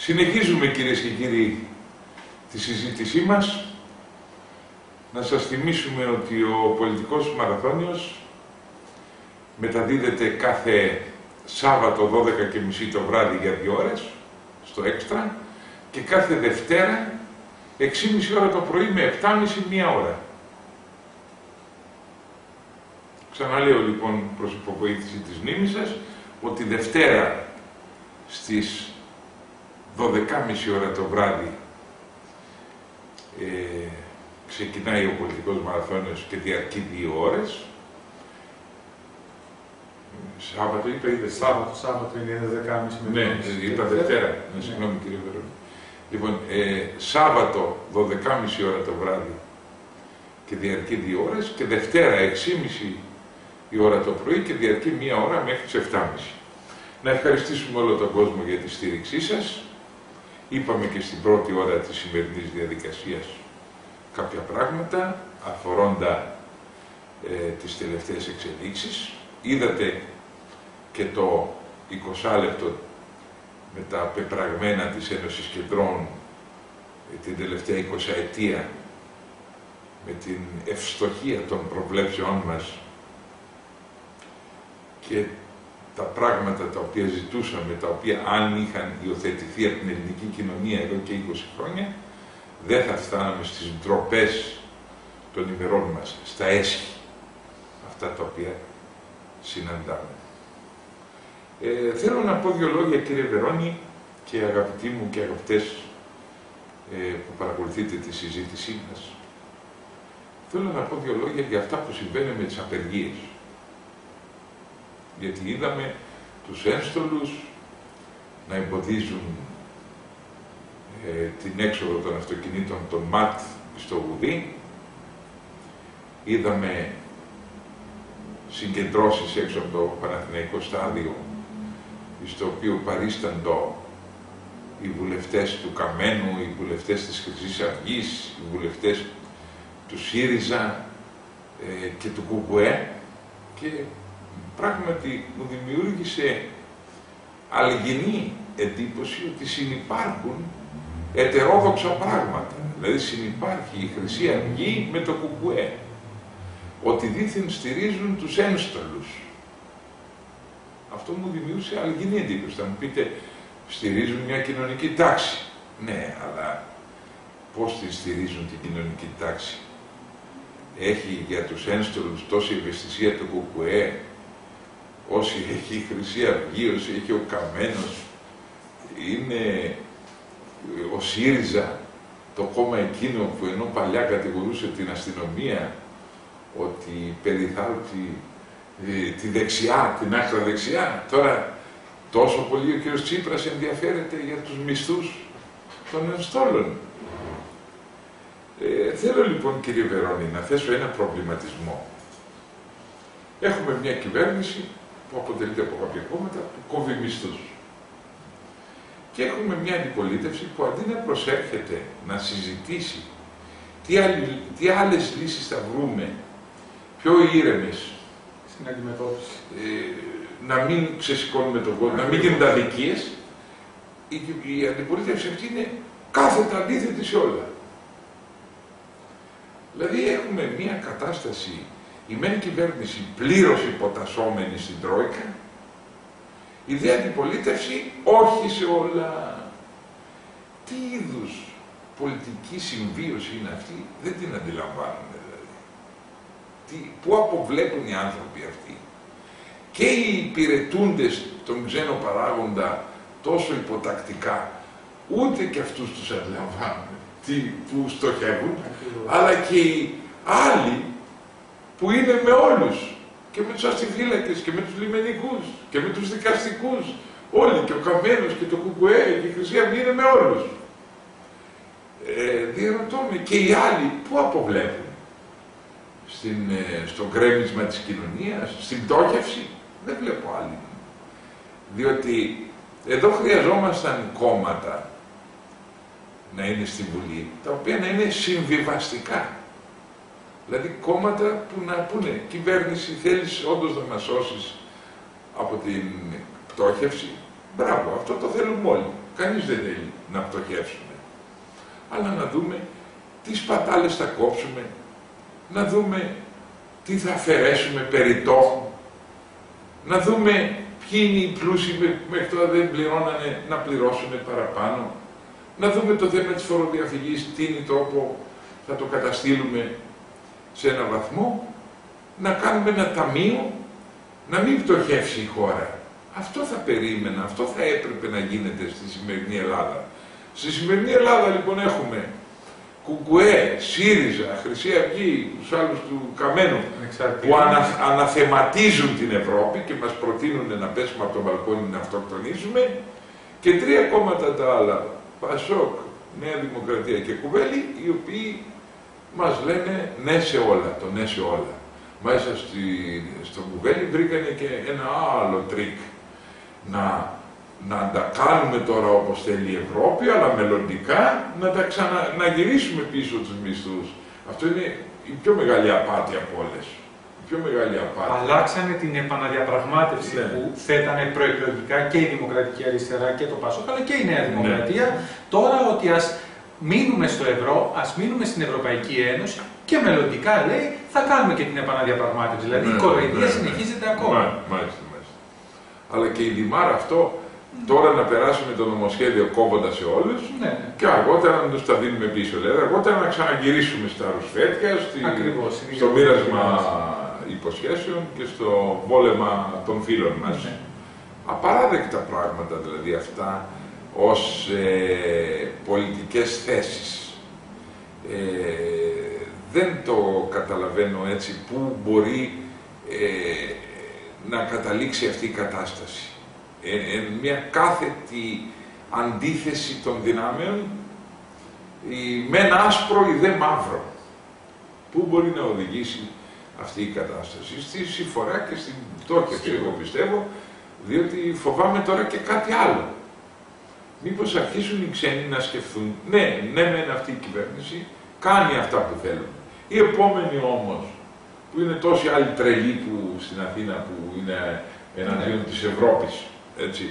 Συνεχίζουμε, κυρίες και κύριοι, τη συζήτησή μας. Να σας θυμίσουμε ότι ο πολιτικός μαραθώνιος μεταδίδεται κάθε Σάββατο 12:30 το βράδυ για 2 ώρες στο Έξτρα και κάθε Δευτέρα 6:30 ώρα το πρωί με 7:30 1 ώρα. Ξαναλέω λοιπόν προς υποβοήθηση της μνήμης σας ότι Δευτέρα στις 12:30 ώρα το βράδυ ξεκινάει ο πολιτικός μαραθώνιος και διαρκεί 2 ώρες. Σάββατο είπα ή Δευτέρα. Σάββατο είναι 12:30 με Ναι, είπα Δευτέρα. Ναι, συγγνώμη κύριε Βερόνη. Λοιπόν, Σάββατο 12:30 ώρα το βράδυ και διαρκεί 2 ώρες και Δευτέρα 6:30 η ώρα το πρωί και διαρκεί 1 ώρα μέχρι τις 7:30. Να ευχαριστήσουμε όλο τον κόσμο για τη στήριξή σας. Είπαμε και στην πρώτη ώρα της σημερινής διαδικασίας κάποια πράγματα αφορώντα τις τελευταίες εξελίξεις. Είδατε και το 20 λεπτό με τα πεπραγμένα της Ένωσης Κεντρών την τελευταία 20 ετία με την ευστοχία των προβλέψεών μας και τα πράγματα τα οποία ζητούσαμε, τα οποία αν είχαν υιοθετηθεί από την ελληνική κοινωνία εδώ και 20 χρόνια, δεν θα φτάναμε στις ντροπές των ημερών μας, στα έσχη, αυτά τα οποία συναντάμε. Θέλω να πω 2 λόγια, κύριε Βερόνη, και αγαπητοί μου και αγαπητές που παρακολουθείτε τη συζήτησή μας. Θέλω να πω 2 λόγια για αυτά που συμβαίνουν με τις απεργίες. Γιατί είδαμε τους ένστολους να εμποδίζουν την έξοδο των αυτοκινήτων των ΜΑΤ στο Γουδί. Είδαμε συγκεντρώσεις έξω από το Παναθηναϊκό στάδιο, στο οποίο παρίσταντο οι βουλευτές του Καμένου, οι βουλευτές της Χρυσής Αυγής, οι βουλευτές του ΣΥΡΙΖΑ και του ΚΚΕ, και πράγματι μου δημιούργησε αλγινή εντύπωση ότι συνυπάρχουν ετερόδοξα πράγματα. Δηλαδή συνυπάρχει η Χρυσή Αυγή με το ΚΚΕ, ότι δήθεν στηρίζουν τους ένστολους. Αυτό μου δημιούργησε αλγινή εντύπωση. Θα μου πείτε, στηρίζουν μια κοινωνική τάξη. Ναι, αλλά πώς τη στηρίζουν την κοινωνική τάξη? Έχει για τους ένστολους τόση ευαισθησία το ΚΚΕ, όσοι έχει η Χρυσή Αυγή, όσοι έχει ο Καμένος, είναι ο ΣΥΡΙΖΑ, το κόμμα εκείνο που ενώ παλιά κατηγορούσε την αστυνομία ότι περιθάλπτει τη δεξιά, την άκρα δεξιά, τώρα τόσο πολύ ο κ. Τσίπρας ενδιαφέρεται για τους μισθούς των ενστόλων. Θέλω λοιπόν, κύριε Βερόνη, να θέσω ένα προβληματισμό. Έχουμε μια κυβέρνηση που αποτελείται από κάποια κόμματα που κόβει μισθούς. Και έχουμε μια αντιπολίτευση που αντί να προσέρχεται να συζητήσει τι άλλες λύσεις θα βρούμε πιο ήρεμες στην αντιμετώπιση, να μην ξεσηκώνουμε τον κόσμο, να μην γίνονται αδικίες, η αντιπολίτευση αυτή είναι κάθετα αντίθετη σε όλα. Δηλαδή έχουμε μια κατάσταση, η μεν κυβέρνηση πλήρως υποτασσόμενη στην Τρόικα, η δε αντιπολίτευση όχι σε όλα. Τι είδους πολιτική συμβίωση είναι αυτή, δεν την αντιλαμβάνονται δηλαδή. Πού αποβλέπουν οι άνθρωποι αυτοί? Και οι υπηρετούντες των ξένων παράγοντα τόσο υποτακτικά, ούτε και αυτούς τους αντιλαμβάνουν που στοχεύουν, αλλά και οι άλλοι που είναι με όλους, και με τους αστιφύλακες και με τους λιμενικούς και με τους δικαστικούς, όλοι, και ο Καμένος και το ΚΚΕ και η Χρυσή Αυγή είναι με όλους. Διερωτώ με, και οι άλλοι πού αποβλέπουν? Στο γκρέμισμα της κοινωνίας, στην πτώχευση? Δεν βλέπω άλλοι. Διότι εδώ χρειαζόμασταν κόμματα να είναι στη Βουλή, τα οποία να είναι συμβιβαστικά. Δηλαδή κόμματα που να πούνε, κυβέρνηση, θέλεις όντως να μας σώσεις από την πτώχευση? Μπράβο, αυτό το θέλουμε όλοι. Κανείς δεν θέλει να πτωχεύσουμε. Αλλά να δούμε τι σπατάλες θα κόψουμε, να δούμε τι θα αφαιρέσουμε περιττό, να δούμε ποιοι είναι οι πλούσιοι που μέχρι τώρα δεν πληρώνανε να πληρώσουν παραπάνω, να δούμε το θέμα της φοροδιαφυγής, τι είναι τόπο, θα το καταστήλουμε σε ένα βαθμό, να κάνουμε ένα ταμείο, να μην πτωχεύσει η χώρα. Αυτό θα περίμενα, αυτό θα έπρεπε να γίνεται στη σημερινή Ελλάδα. Στη σημερινή Ελλάδα λοιπόν έχουμε Κουκουέ, ΣΥΡΙΖΑ, Χρυσή Αυγή, τους άλλους του Καμένου, που αναθεματίζουν την Ευρώπη και μας προτείνουν να πέσουμε από το μπαλκόνι να αυτοκτονήσουμε, και τρία κόμματα τα άλλα, ΠΑΣΟΚ, Νέα Δημοκρατία και Κουβέλη, οι οποίοι μας λένε ναι σε όλα, το ναι σε όλα. Μέσα στο Κουβέλη βρήκανε και ένα άλλο τρίκ, να τα κάνουμε τώρα όπως θέλει η Ευρώπη, αλλά μελλοντικά να γυρίσουμε πίσω τους μισθούς. Αυτό είναι η πιο μεγάλη απάτη από όλες. Η πιο μεγάλη απάτη. Αλλάξανε την επαναδιαπραγμάτευση που θέτανε προεκλογικά και η Δημοκρατική Αριστερά και το ΠΑΣΟΚ, αλλά και η Νέα Δημοκρατία. Τώρα ότι ας μείνουμε στο ευρώ, ας μείνουμε στην Ευρωπαϊκή Ένωση και μελλοντικά λέει θα κάνουμε και την επαναδιαπραγμάτευση. Δηλαδή η κοροϊδία συνεχίζεται ακόμα. Μάλιστα. Αλλά και η Δημάρα αυτό. Τώρα να περάσουμε το νομοσχέδιο κόβοντας σε όλους και αργότερα να τους τα δίνουμε πίσω. Δηλαδή, αργότερα να ξαναγυρίσουμε στα ρουσφέτια, στο μοίρασμα υποσχέσεων και στο πόλεμα των φίλων μας. Απαράδεκτα πράγματα δηλαδή αυτά ως πολιτικές θέσεις. Δεν το καταλαβαίνω έτσι πού μπορεί να καταλήξει αυτή η κατάσταση. Μια κάθετη αντίθεση των δυνάμεων, με ένα άσπρο ή δε μαύρο. Πού μπορεί να οδηγήσει αυτή η κατάσταση? Στη συμφορά και στην πτώχευση, εγώ πιστεύω, διότι φοβάμαι τώρα και κάτι άλλο. Μήπως αρχίσουν οι ξένοι να σκεφτούν, ναι, μεν αυτή η κυβέρνηση κάνει αυτά που θέλουν. Οι επόμενοι όμως, που είναι τόσοι άλλοι τρελοί που στην Αθήνα που είναι εναντίον της Ευρώπης, έτσι.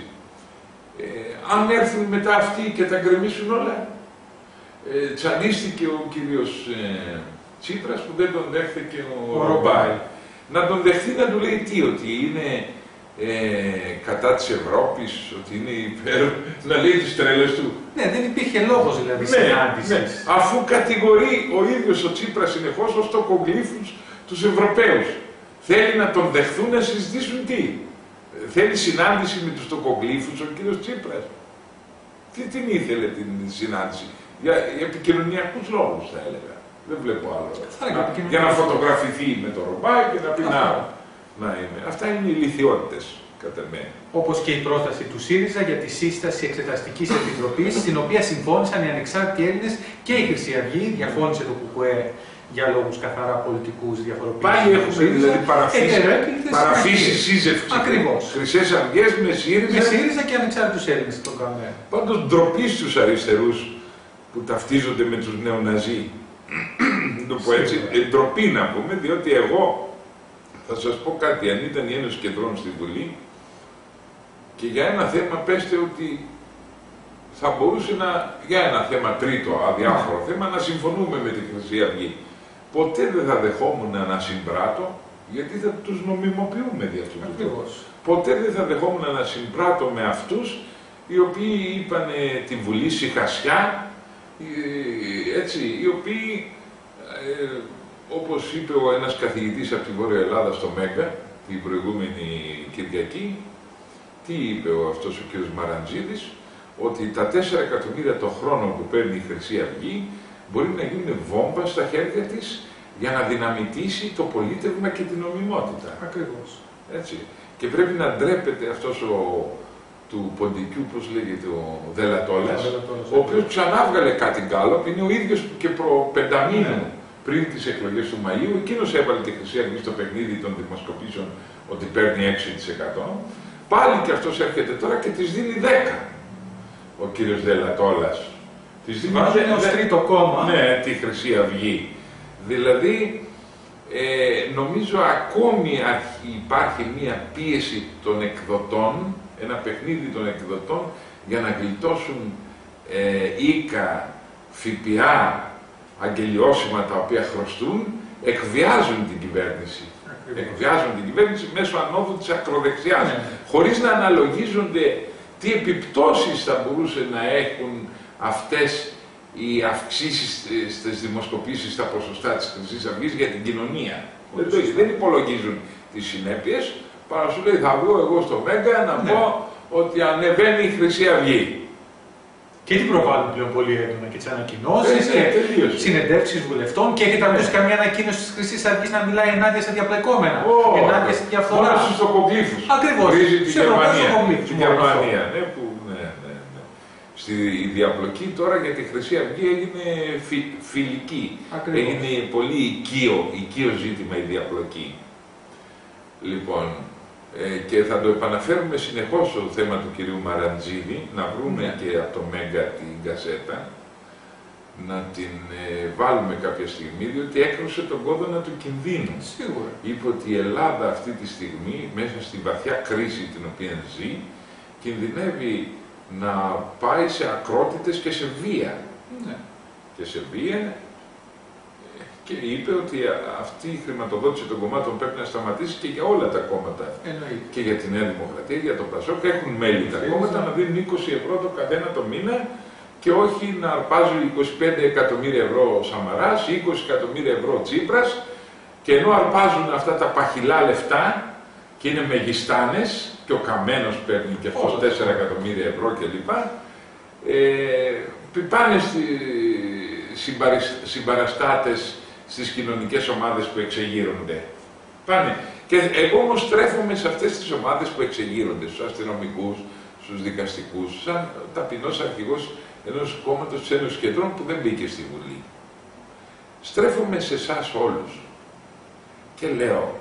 Αν έρθουν μετά αυτοί και τα γκρεμίσουν όλα, τσαντίστηκε ο κύριος Τσίπρας που δεν τον δέχθηκε ο Ρομπάι. Να τον δεχθεί να του λέει τι, ότι είναι κατά της Ευρώπης, ότι είναι υπέρ, να λέει τις τρέλες του. Ναι, δεν υπήρχε λόγος δηλαδή συνάντησης. Αφού κατηγορεί ο ίδιος ο Τσίπρας συνεχώς ως τοκογλύφους τους Ευρωπαίους. Θέλει να τον δεχθούν να συζητήσουν τι? Θέλει συνάντηση με τους τοκογλύφους ο κύριος Τσίπρας. Τι την ήθελε την συνάντηση? Για επικοινωνιακούς λόγους θα έλεγα. Δεν βλέπω άλλο. Για να φωτογραφηθεί με το Ρομπάι και να πει να είναι. Αυτά είναι οι ηλιθιότητες κατά μένα. Όπως και η πρόταση του ΣΥΡΙΖΑ για τη σύσταση εξεταστικής επιτροπής, στην οποία συμφώνησαν οι ανεξάρτητοι Έλληνες και η Χρυσή Αυγή, διαφώνησε το ΚΚΕ για λόγους καθαρά πολιτικούς διαφοροποιήσεις. Πάλι έχουμε δηλαδή παραφύσει σύζευξη. Ακριβώς. Χρυσές Αυγές με ΣΥΡΙΖΑ και ανεξάρτητους Έλληνες τον ΚΑΜΕ. Πάντως ντροπή στους αριστερούς που ταυτίζονται με τους νεοναζί. Το πω έτσι, ντροπή να πούμε, διότι εγώ θα σας πω κάτι, αν ήταν η Ένωση Κεντρών στη Βουλή και για ένα θέμα πέστε ότι θα μπορούσε για ένα θέμα τρίτο, αδιάφορο θέμα, να συμφωνούμε με τη Χρυσή Αυγή. Ποτέ δεν θα δεχόμουν να συμπράττω, γιατί θα τους νομιμοποιούμε δι' αυτού του τρόπου. Ποτέ δεν θα δεχόμουν να συμπράττω με αυτούς οι οποίοι είπαν τη Βουλή σιχασιά, έτσι, οι οποίοι, όπως είπε ένας καθηγητής από τη Βόρεια Ελλάδα στο Μέγκα, την προηγούμενη Κυριακή, τι είπε αυτός ο κ. Μαραντζίδης, ότι τα 4 εκατομμύρια το χρόνο που παίρνει η Χρυσή Αυγή μπορεί να γίνουν βόμβα στα χέρια της για να δυναμητήσει το πολίτευμα και την νομιμότητα. Ακριβώς. Έτσι. Και πρέπει να ντρέπεται αυτός του Ποντικού, πώς λέγεται, ο Δελατόλας, ο οποίος ξανά βγάλε κάτι γκάλωπ, είναι ο ίδιος που και προ 5 μήνων πριν τις εκλογές του Μαΐου, εκείνος έβαλε τη Χρυσή Αυγή στο παιχνίδι των δημοσκοπήσεων ότι παίρνει 6%. Πάλι και αυτός έρχεται τώρα και της δίνει 10%. Ο κύριος Δελατόλας. Της δίνει ως τρίτο κόμμα. Ναι, τη Χρυσή Αυγή. Δηλαδή, νομίζω ακόμη υπάρχει μία πίεση των εκδοτών ένα παιχνίδι των εκδοτών για να γλιτώσουν οίκα, ΦΠΑ, αγγελιώσιμα τα οποία χρωστούν, εκβιάζουν την κυβέρνηση. Εκβιάζουν την κυβέρνηση μέσω ανόδου της ακροδεξιάς, χωρίς να αναλογίζονται τι επιπτώσεις θα μπορούσε να έχουν αυτές οι αυξήσεις στις δημοσκοπήσεις στα ποσοστά της Χρυσής Αυγής για την κοινωνία. Δεν υπολογίζουν τις συνέπειες, παρά σου λέει θα βγω εγώ στο Μέγκα να πω ότι ανεβαίνει η Χρυσή Αυγή. Και την προβάλλουν πλέον πολύ έντονα και τις ανακοινώσεις και συνεντεύξεις βουλευτών και έχετε ακούσει καμία ανακοίνωση της Χρυσής Αυγής να μιλάει ενάντια στα διαπλεκόμενα, ενάντια στη διαφθορά. Μόνο στους τοκογλύφους. Ακριβώς. Τη Γερμανία. Στη διαπλοκή τώρα για τη Χρυσή Αυγή έγινε φιλική. Ακριβώς. Έγινε πολύ οικείο ζήτημα η διαπλοκή. Λοιπόν, και θα το επαναφέρουμε συνεχώς στο θέμα του κυρίου Μαραντζίδη, να βρούμε και από το Μέγκα την κασέτα, να την βάλουμε κάποια στιγμή, διότι έκρουσε τον κόδωνα του κινδύνου. Σίγουρα. Είπε ότι η Ελλάδα αυτή τη στιγμή, μέσα στη βαθιά κρίση την οποία ζει, κινδυνεύει να πάει σε ακρότητες και σε βία. Ναι. Και σε βία, και είπε ότι αυτή η χρηματοδότηση των κομμάτων πρέπει να σταματήσει και για όλα τα κόμματα. Εννοείται. Και για τη Νέα Δημοκρατία, για τον Πασόκ, έχουν μέλη τα κόμματα να δίνουν 20 ευρώ το καθένα το μήνα και όχι να αρπάζουν 25 εκατομμύρια ευρώ ο Σαμαράς, 20 εκατομμύρια ευρώ ο Τσίπρας, και ενώ αρπάζουν αυτά τα παχυλά λεφτά και είναι μεγιστάνες και ο Καμένος παίρνει και αυτός 4 εκατομμύρια ευρώ κλπ. Πάνε συμπαραστάτες στις κοινωνικές ομάδες που εξεγείρονται. Πάνε. Και εγώ όμως στρέφομαι σε αυτές τις ομάδες που εξεγείρονται, στους αστυνομικούς, στους δικαστικούς, σαν ταπεινός αρχηγός ενός κόμματος της Ένωσης Κεντρών που δεν μπήκε στη Βουλή. Στρέφομαι σε εσάς όλους και λέω,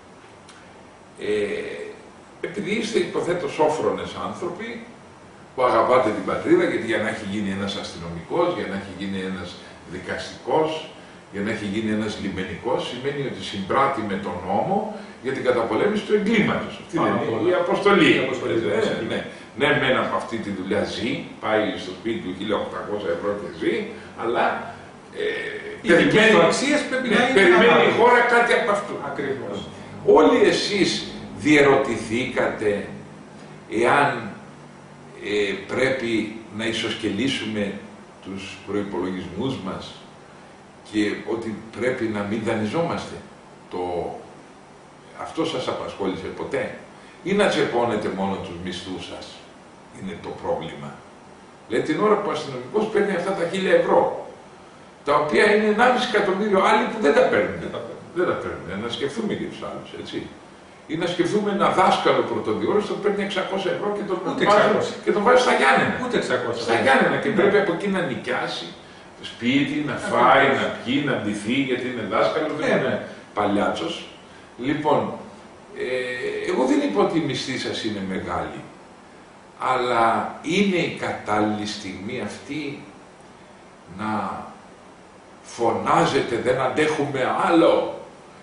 επειδή είστε υποθέτω σόφρονες άνθρωποι που αγαπάτε την πατρίδα, γιατί για να έχει γίνει ένας αστυνομικός, για να έχει γίνει ένας δικαστικός, για να έχει γίνει ένας λιμενικός, σημαίνει ότι συμπράττει με τον νόμο για την καταπολέμηση του εγκλήματος. Αυτή είναι η αποστολή. Ναι, μεν από αυτή τη δουλειά ζει, πάει στο σπίτι του 1.800 ευρώ και ζει, αλλά περιμένει η χώρα κάτι από αυτού. Ακριβώς. Όλοι εσείς διερωτηθήκατε εάν πρέπει να ισοσκελίσουμε τους προϋπολογισμούς μας και ότι πρέπει να μην δανειζόμαστε. Αυτό σας απασχόλησε ποτέ? Ή να τσεπώνετε μόνο τους μισθούς σας? Είναι το πρόβλημα. Λέει την ώρα που ο αστυνομικός παίρνει αυτά τα 1.000 ευρώ, τα οποία είναι 1,5 εκατομμύριο άλλοι που δεν τα παίρνουν. Δεν τα παίρνουν. Να σκεφτούμε και τους άλλους, έτσι. Ή να σκεφτούμε ένα δάσκαλο πρωτοδιόριστο που παίρνει 600 ευρώ και τον βάζει στα Γιάννενα. Ούτε 600. Στα Γιάννενα και πρέπει από εκεί να νοικιάσει σπίτι, να φάει, να πιει, να ντυθεί, γιατί είναι δάσκαλο, δεν είναι παλιάτσος. Λοιπόν, εγώ δεν είπα ότι η μισθή σας είναι μεγάλη, αλλά είναι η κατάλληλη στιγμή αυτή να φωνάζετε δεν αντέχουμε άλλο,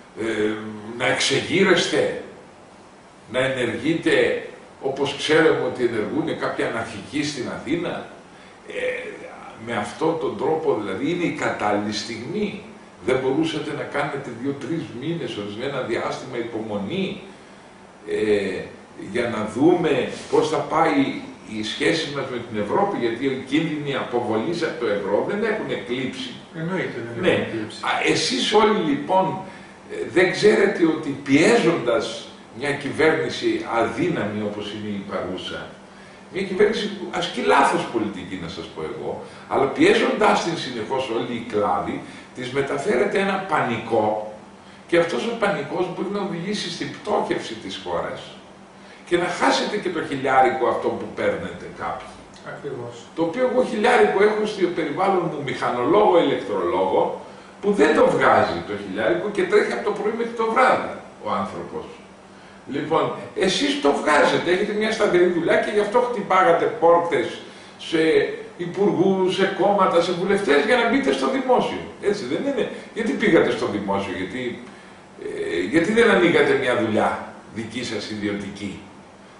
να εξεγείρεστε, να ενεργείτε όπως ξέρουμε ότι ενεργούν κάποιοι αναρχικοί στην Αθήνα. Με αυτόν τον τρόπο δηλαδή είναι η κατάλληλη στιγμή. Δεν μπορούσατε να κάνετε 2-3 μήνες, ορισμένα διάστημα υπομονή, για να δούμε πώς θα πάει η σχέση μας με την Ευρώπη, γιατί οι κίνδυνοι αποβολής από το ευρώ δεν έχουν εκλείψει. Εννοείται, δεν έχουν εκλείψει. Εσείς όλοι λοιπόν δεν ξέρετε ότι πιέζοντας μια κυβέρνηση αδύναμη όπως είναι η παρούσα, μια κυβέρνηση που ασκεί λάθος πολιτική, να σας πω εγώ, αλλά πιέζοντάς την συνεχώς όλοι οι κλάδοι, της μεταφέρεται ένα πανικό και αυτός ο πανικός μπορεί να οδηγήσει στην πτώχευση της χώρας και να χάσετε και το χιλιάρικο αυτό που παίρνετε κάποιοι. Ακριβώς. Το οποίο εγώ χιλιάρικο έχω στο περιβάλλον μου μηχανολόγο, ηλεκτρολόγο, που δεν το βγάζει το χιλιάρικο και τρέχει από το πρωί μέχρι το βράδυ ο άνθρωπος. Λοιπόν, εσείς το βγάζετε, έχετε μια σταθερή δουλειά και γι' αυτό χτυπάγατε πόρτες σε υπουργούς, σε κόμματα, σε βουλευτές για να μπείτε στο δημόσιο. Έτσι δεν είναι? Γιατί πήγατε στο δημόσιο, γιατί δεν ανοίγατε μια δουλειά δική σας ιδιωτική?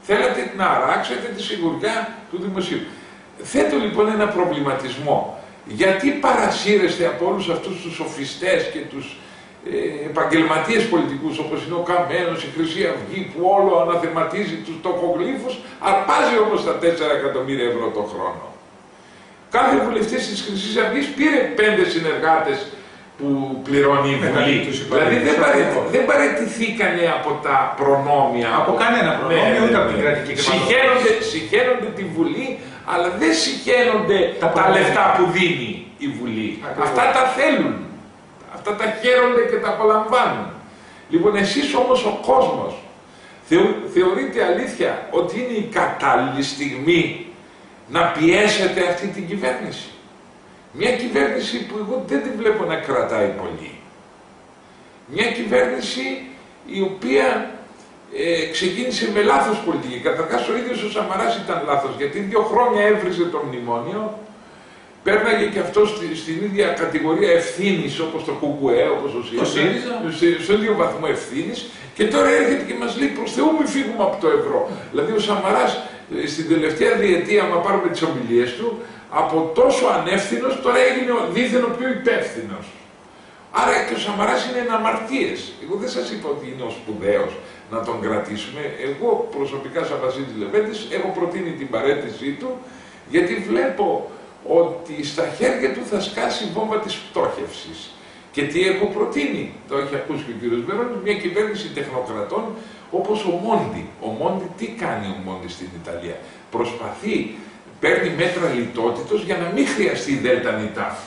Θέλατε να αράξετε τη σιγουριά του δημοσίου. Θέτω λοιπόν ένα προβληματισμό. Γιατί παρασύρεστε από όλους αυτούς τους σοφιστές και τους επαγγελματίες πολιτικούς, όπως είναι ο Καμένος, η Χρυσή Αυγή, που όλο αναθεματίζει τους τοκογλύφους, αρπάζει όμως τα 4 εκατομμύρια ευρώ το χρόνο. Κάθε βουλευτής της Χρυσής Αυγής πήρε 5 συνεργάτες που πληρώνει η Βουλή. Δηλαδή δεν παραιτηθήκανε από τα προνόμια. Από κανένα προνόμιο, ούτε από την κρατική χρηματοδότηση. Συχαίνονται τη Βουλή, αλλά δεν συχαίνονται τα λεφτά που δίνει η Βουλή. Ακριβώς. Αυτά τα θέλουν. Αυτά τα χαίρονται και τα απολαμβάνουν. Λοιπόν, εσείς όμως ο κόσμος θεωρείτε αλήθεια ότι είναι η κατάλληλη στιγμή να πιέσετε αυτή την κυβέρνηση? Μια κυβέρνηση που εγώ δεν τη βλέπω να κρατάει πολύ. Μια κυβέρνηση η οποία ξεκίνησε με λάθος πολιτική. Καταρχάς ο ίδιος ο Σαμαράς ήταν λάθος, γιατί 2 χρόνια έβριζε το μνημόνιο, πέρναγε και αυτό στην ίδια κατηγορία ευθύνης όπως το ΚΚΕ, όπως ο ΣΥΡΙΖΑ, στο ίδιο βαθμό ευθύνης, και τώρα έρχεται και μας λέει προς Θεού μη φύγουμε από το ευρώ. Δηλαδή ο Σαμαράς στην τελευταία διετία, άμα πάρουμε τις ομιλίες του, από τόσο ανεύθυνος τώρα έγινε δίθεν ο πιο υπεύθυνος. Άρα και ο Σαμαράς είναι αμαρτίες. Εγώ δεν σας είπα ότι είναι ο σπουδαίος να τον κρατήσουμε. Εγώ προσωπικά σαν Βασίλης Λεβέντης έχω προτείνει την παραίτησή του, γιατί βλέπω ότι στα χέρια του θα σκάσει η βόμβα της πτώχευσης. Και τι έχω προτείνει, το έχει ακούσει και ο κ. Βερόνης, μια κυβέρνηση τεχνοκρατών όπως ο Μόντι. Ο Μόντι τι κάνει ο Μόντι στην Ιταλία? Προσπαθεί, παίρνει μέτρα λιτότητος για να μην χρειαστεί η Δέλτα Νιτάφ.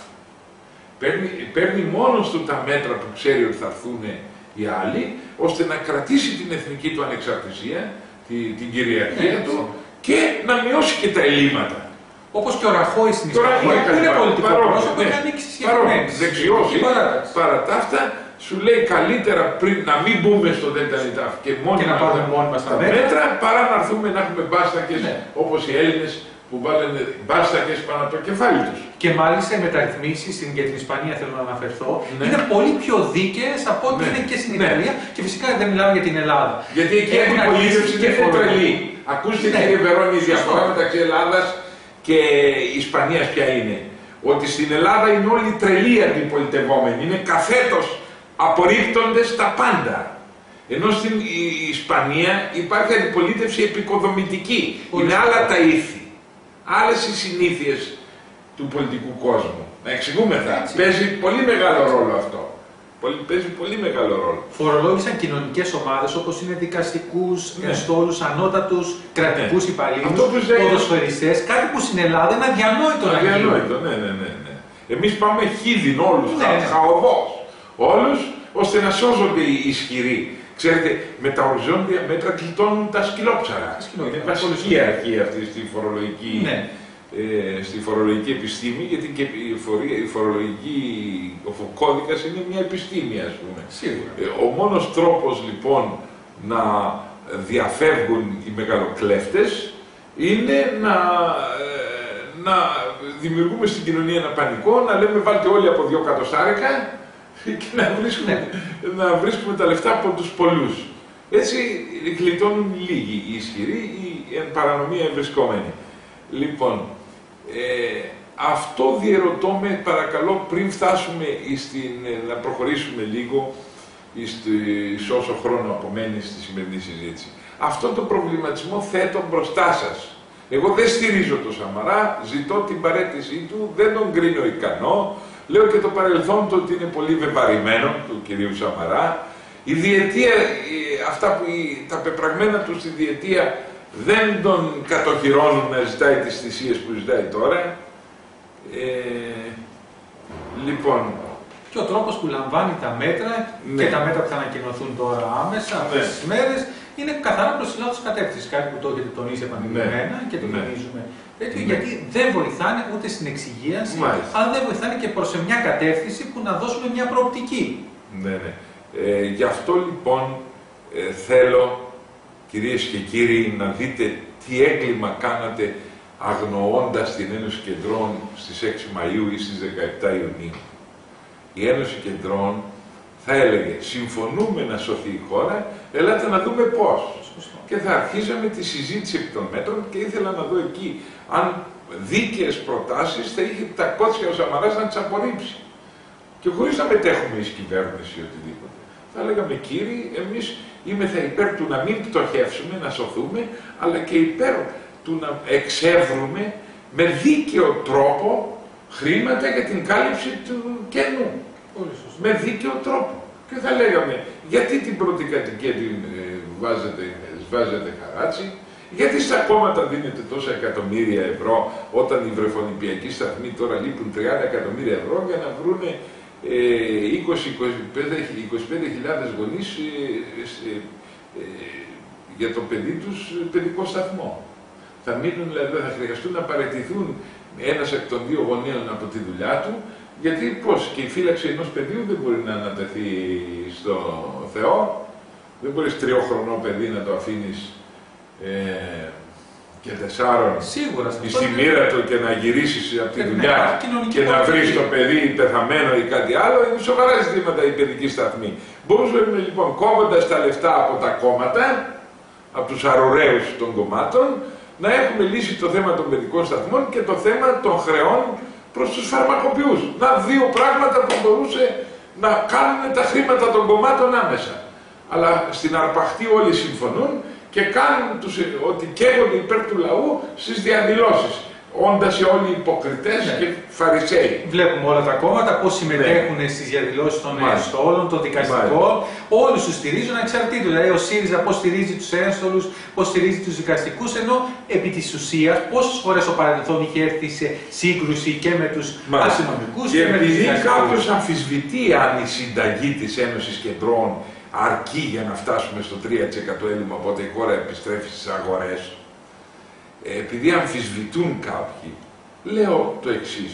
Παίρνει μόνος του τα μέτρα που ξέρει ότι θα έρθουν οι άλλοι, ώστε να κρατήσει την εθνική του ανεξαρτησία, την κυριαρχία του, και να μειώσει και τα ελλείμματα. Όπως και ο Ραχώης στην Ισπανία, που είναι πολιτικό πρόσωπο, έχει ανοίξει συγκεκριμένες. Δεξιός, παρά τα αυτά, σου λέει καλύτερα πριν να μην μπούμε στο ΔΝΤ και να πάρουμε μόνοι μας τα μέτρα, παρά να έρθουμε να έχουμε μπάστακες, όπως οι Έλληνες που βάλανε μπάστακες πάνω από το κεφάλι τους. Και μάλιστα οι μεταρρυθμίσεις για την Ισπανία, θέλω να αναφερθώ, είναι πολύ πιο δίκαιες από ό,τι είναι και στην Ιταλία, και φυσικά δεν μιλάμε για την Ελλάδα. Γιατί εκεί η αντιπολίτευση δεν είναι τρελή. Ακούστε, κύριε Βερόνη, η διαφορά μεταξύ Ελλάδας και Ισπανίας ποια είναι? Ότι στην Ελλάδα είναι όλοι τρελοί αντιπολιτευόμενοι, είναι καθέτος απορρίπτοντες τα πάντα. Ενώ στην Ισπανία υπάρχει αντιπολίτευση επικοδομητική. Είναι άλλα τα ήθη, άλλες οι συνήθειες του πολιτικού κόσμου. Να εξηγούμεθα. Παίζει πολύ μεγάλο ρόλο αυτό. Παίζει πολύ μεγάλο ρόλο. Φορολόγησαν κοινωνικές ομάδες όπως είναι δικαστικούς, στόλους, ανώτατους κρατικούς υπαλλήλους, ποδοσφαιριστές, κάτι που στην Ελλάδα είναι αδιανόητο να γίνει. Αδιανόητο, ναι. Εμείς πάμε χίδιν όλους, χαοδός, όλους, ώστε να σώζονται οι ισχυροί. Ξέρετε, με τα οριζόντια μέτρα κλειτώνουν τα σκυλόψαρα. Είναι βασική αρχή αυτή στη φορολογική. Στη φορολογική επιστήμη, γιατί και ο κώδικας είναι μια επιστήμη, ας πούμε. Ο μόνος τρόπος λοιπόν να διαφεύγουν οι μεγαλοκλέφτες είναι να δημιουργούμε στην κοινωνία ένα πανικό, να λέμε βάλτε όλοι από 2 εκατοστάρικα και να βρίσκουμε τα λεφτά από τους πολλούς. Έτσι γλιτώνουν λίγοι οι ισχυροί, οι εν παρανομία ευρισκόμενοι. Λοιπόν, αυτό διερωτώ με, παρακαλώ, πριν φτάσουμε να προχωρήσουμε λίγο σε όσο χρόνο απομένει στη σημερινή συζήτηση. Αυτό το προβληματισμό θέτω μπροστά σας. Εγώ δεν στηρίζω τον Σαμαρά, ζητώ την παραίτησή του, δεν τον κρίνω ικανό, λέω και το παρελθόν του ότι είναι πολύ βεβαρημένο του κυρίου Σαμαρά. Η διετία, τα πεπραγμένα του στη διετία δεν τον κατοχυρώνουν να ζητάει τις θυσίες που ζητάει τώρα. Λοιπόν. Και ο τρόπος που λαμβάνει τα μέτρα και τα μέτρα που θα ανακοινωθούν τώρα άμεσα αυτές τις μέρες είναι καθαρά προς τη λάθος κατεύθυνση. Κάτι που το έχετε τονίσει επανειλημμένα και το τονίζουμε. Γιατί δεν βοηθάνε ούτε στην εξυγίανση, αλλά δεν βοηθάνε και προς μια κατεύθυνση που να δώσουμε μια προοπτική. Γι' αυτό λοιπόν θέλω, κυρίες και κύριοι, να δείτε τι έγκλημα κάνατε αγνοώντας την Ένωση Κεντρών στις 6 Μαΐου ή στις 17 Ιουνίου. Η Ένωση Κεντρών θα έλεγε συμφωνούμε να σωθεί η χώρα, ελάτε να δούμε πώς. Και θα αρχίζαμε τη συζήτηση επί των μέτρων και ήθελα να δω εκεί αν δίκαιες προτάσεις θα είχε τα κότσια ο Σαμαράς να τις απορρίψει. Και χωρίς να μετέχουμε εις κυβέρνηση ή οτιδήποτε. Θα λέγαμε, κύριοι, εμείς είμεθα υπέρ του να μην πτωχεύσουμε, να σωθούμε, αλλά και υπέρ του να εξεύρουμε με δίκαιο τρόπο χρήματα για την κάλυψη του κενού. Με δίκαιο τρόπο. Και θα λέγαμε, γιατί την πρώτη κατοικία την βάζετε χαράτσι, γιατί στα κόμματα δίνετε τόσα εκατομμύρια ευρώ, όταν οι βρεφονιπιακοί σταθμοί τώρα λείπουν 30 εκατομμύρια ευρώ για να βρούνε 20-25.000 γονείς για το παιδί τους παιδικό σταθμό. Θα μείνουν, δηλαδή θα χρειαστούν να παραιτηθούν ένας εκ των δύο γονέων από τη δουλειά του, γιατί πώς, και η φύλαξη ενός παιδιού δεν μπορεί να ανατεθεί στο Θεό, δεν μπορείς 3χρονό παιδί να το αφήνεις και 4 σίγουρα στη μοίρα του και να γυρίσεις από τη δουλειά και να βρεις το παιδί πεθαμένο ή κάτι άλλο. Είναι σοβαρά ζητήματα η παιδική σταθμή. Μπορούσαμε λοιπόν, κόβοντας τα λεφτά από τα κόμματα, από τους αρουραίους των κομμάτων, να έχουμε λύσει το θέμα των παιδικών σταθμών και το θέμα των χρεών προς τους φαρμακοποιούς. Να δύο πράγματα που μπορούσε να κάνουν τα χρήματα των κομμάτων άμεσα. Αλλά στην αρπαχτή όλοι συμφωνούν και κάνουν ότι καίγονται υπέρ του λαού στις διαδηλώσεις, όντας όλοι υποκριτές και φαρισαίοι. Βλέπουμε όλα τα κόμματα πώς συμμετέχουν στις διαδηλώσεις των ένστολων, των δικαστικών, όλοι τους στηρίζουν ανεξαρτήτως. Δηλαδή ο ΣΥΡΙΖΑ πώς στηρίζει τους ένστολους, πώς στηρίζει τους δικαστικούς, ενώ επί της ουσίας πόσες φορές στο παρελθόν είχε έρθει σε σύγκρουση και με τους αστυνομικούς και με τους δικαστικούς. επειδή κάποιος αμφισβητεί αν η συνταγή της Ένωσης Κεντρών αρκεί για να φτάσουμε στο 3% έλλειμμα, οπότε η χώρα επιστρέφει στις αγορές. Επειδή αμφισβητούν κάποιοι, λέω το εξής.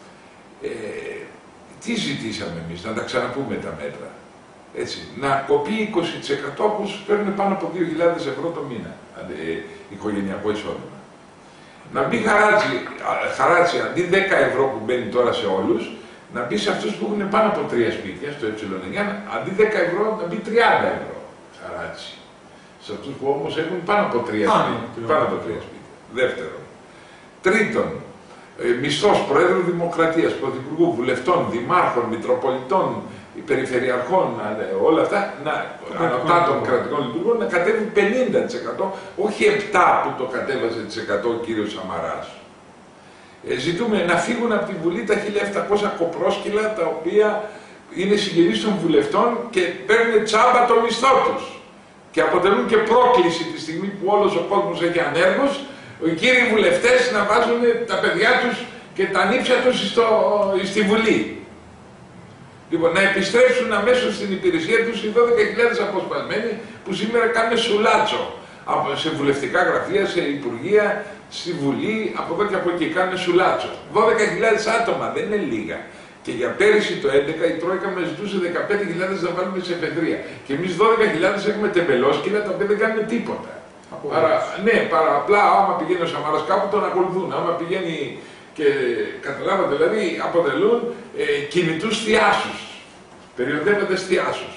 Τι ζητήσαμε εμείς, να τα ξαναπούμε τα μέτρα. Έτσι, να κοπεί 20% που σου παίρνουν πάνω από 2.000 ευρώ το μήνα, οικογενειακό εισόδημα. Να μπει χαράτσι, αντί 10 ευρώ που μπαίνει τώρα σε όλους, να μπει σε αυτούς που έχουν πάνω από 3 σπίτια, στο ε9, αντί 10 ευρώ να μπει 30 ευρώ χαράτσι. Σε αυτούς που όμως έχουν πάνω από 3 σπίτια. Δεύτερον. Τρίτον, μισθός Προέδρου Δημοκρατίας, Πρωθυπουργού, Βουλευτών, Δημάρχων, Μητροπολιτών, Περιφερειαρχών, όλα αυτά, ανωτάτων κρατικών λειτουργών, να κατέβει 50%, όχι 7% που το κατέβασε ο κύριος Σαμαράς. Ζητούμε να φύγουν από τη Βουλή τα 1.700 κοπρόσκυλα, τα οποία είναι συγγενείς των βουλευτών και παίρνουν τσάμπα το μισθό τους. Και αποτελούν και πρόκληση τη στιγμή που όλος ο κόσμος έχει ανέργους, οι κύριοι βουλευτές να βάζουν τα παιδιά τους και τα νύψια τους στη Βουλή. Λοιπόν, να επιστρέψουν αμέσως στην υπηρεσία τους οι 12.000 αποσπασμένοι που σήμερα κάνουν σουλάτσο σε βουλευτικά γραφεία, σε υπουργεία, στη Βουλή, από εδώ και από εκεί κάνουν σουλάτσο. 12.000 άτομα, δεν είναι λίγα. Και για πέρυσι το 2011 η Τρόικα μας ζητούσε 15.000 να βάλουμε σε εφεδρεία. Και εμείς 12.000 έχουμε τεμπελόσκυλα τα οποία δεν κάνουν τίποτα. Απλά άμα πηγαίνει ο Σαμαράς κάπου τον ακολουθούν. Άμα πηγαίνει και καταλάβατε, δηλαδή αποτελούν κινητούς θειάσους. Περιοδεύοντες θειάσους.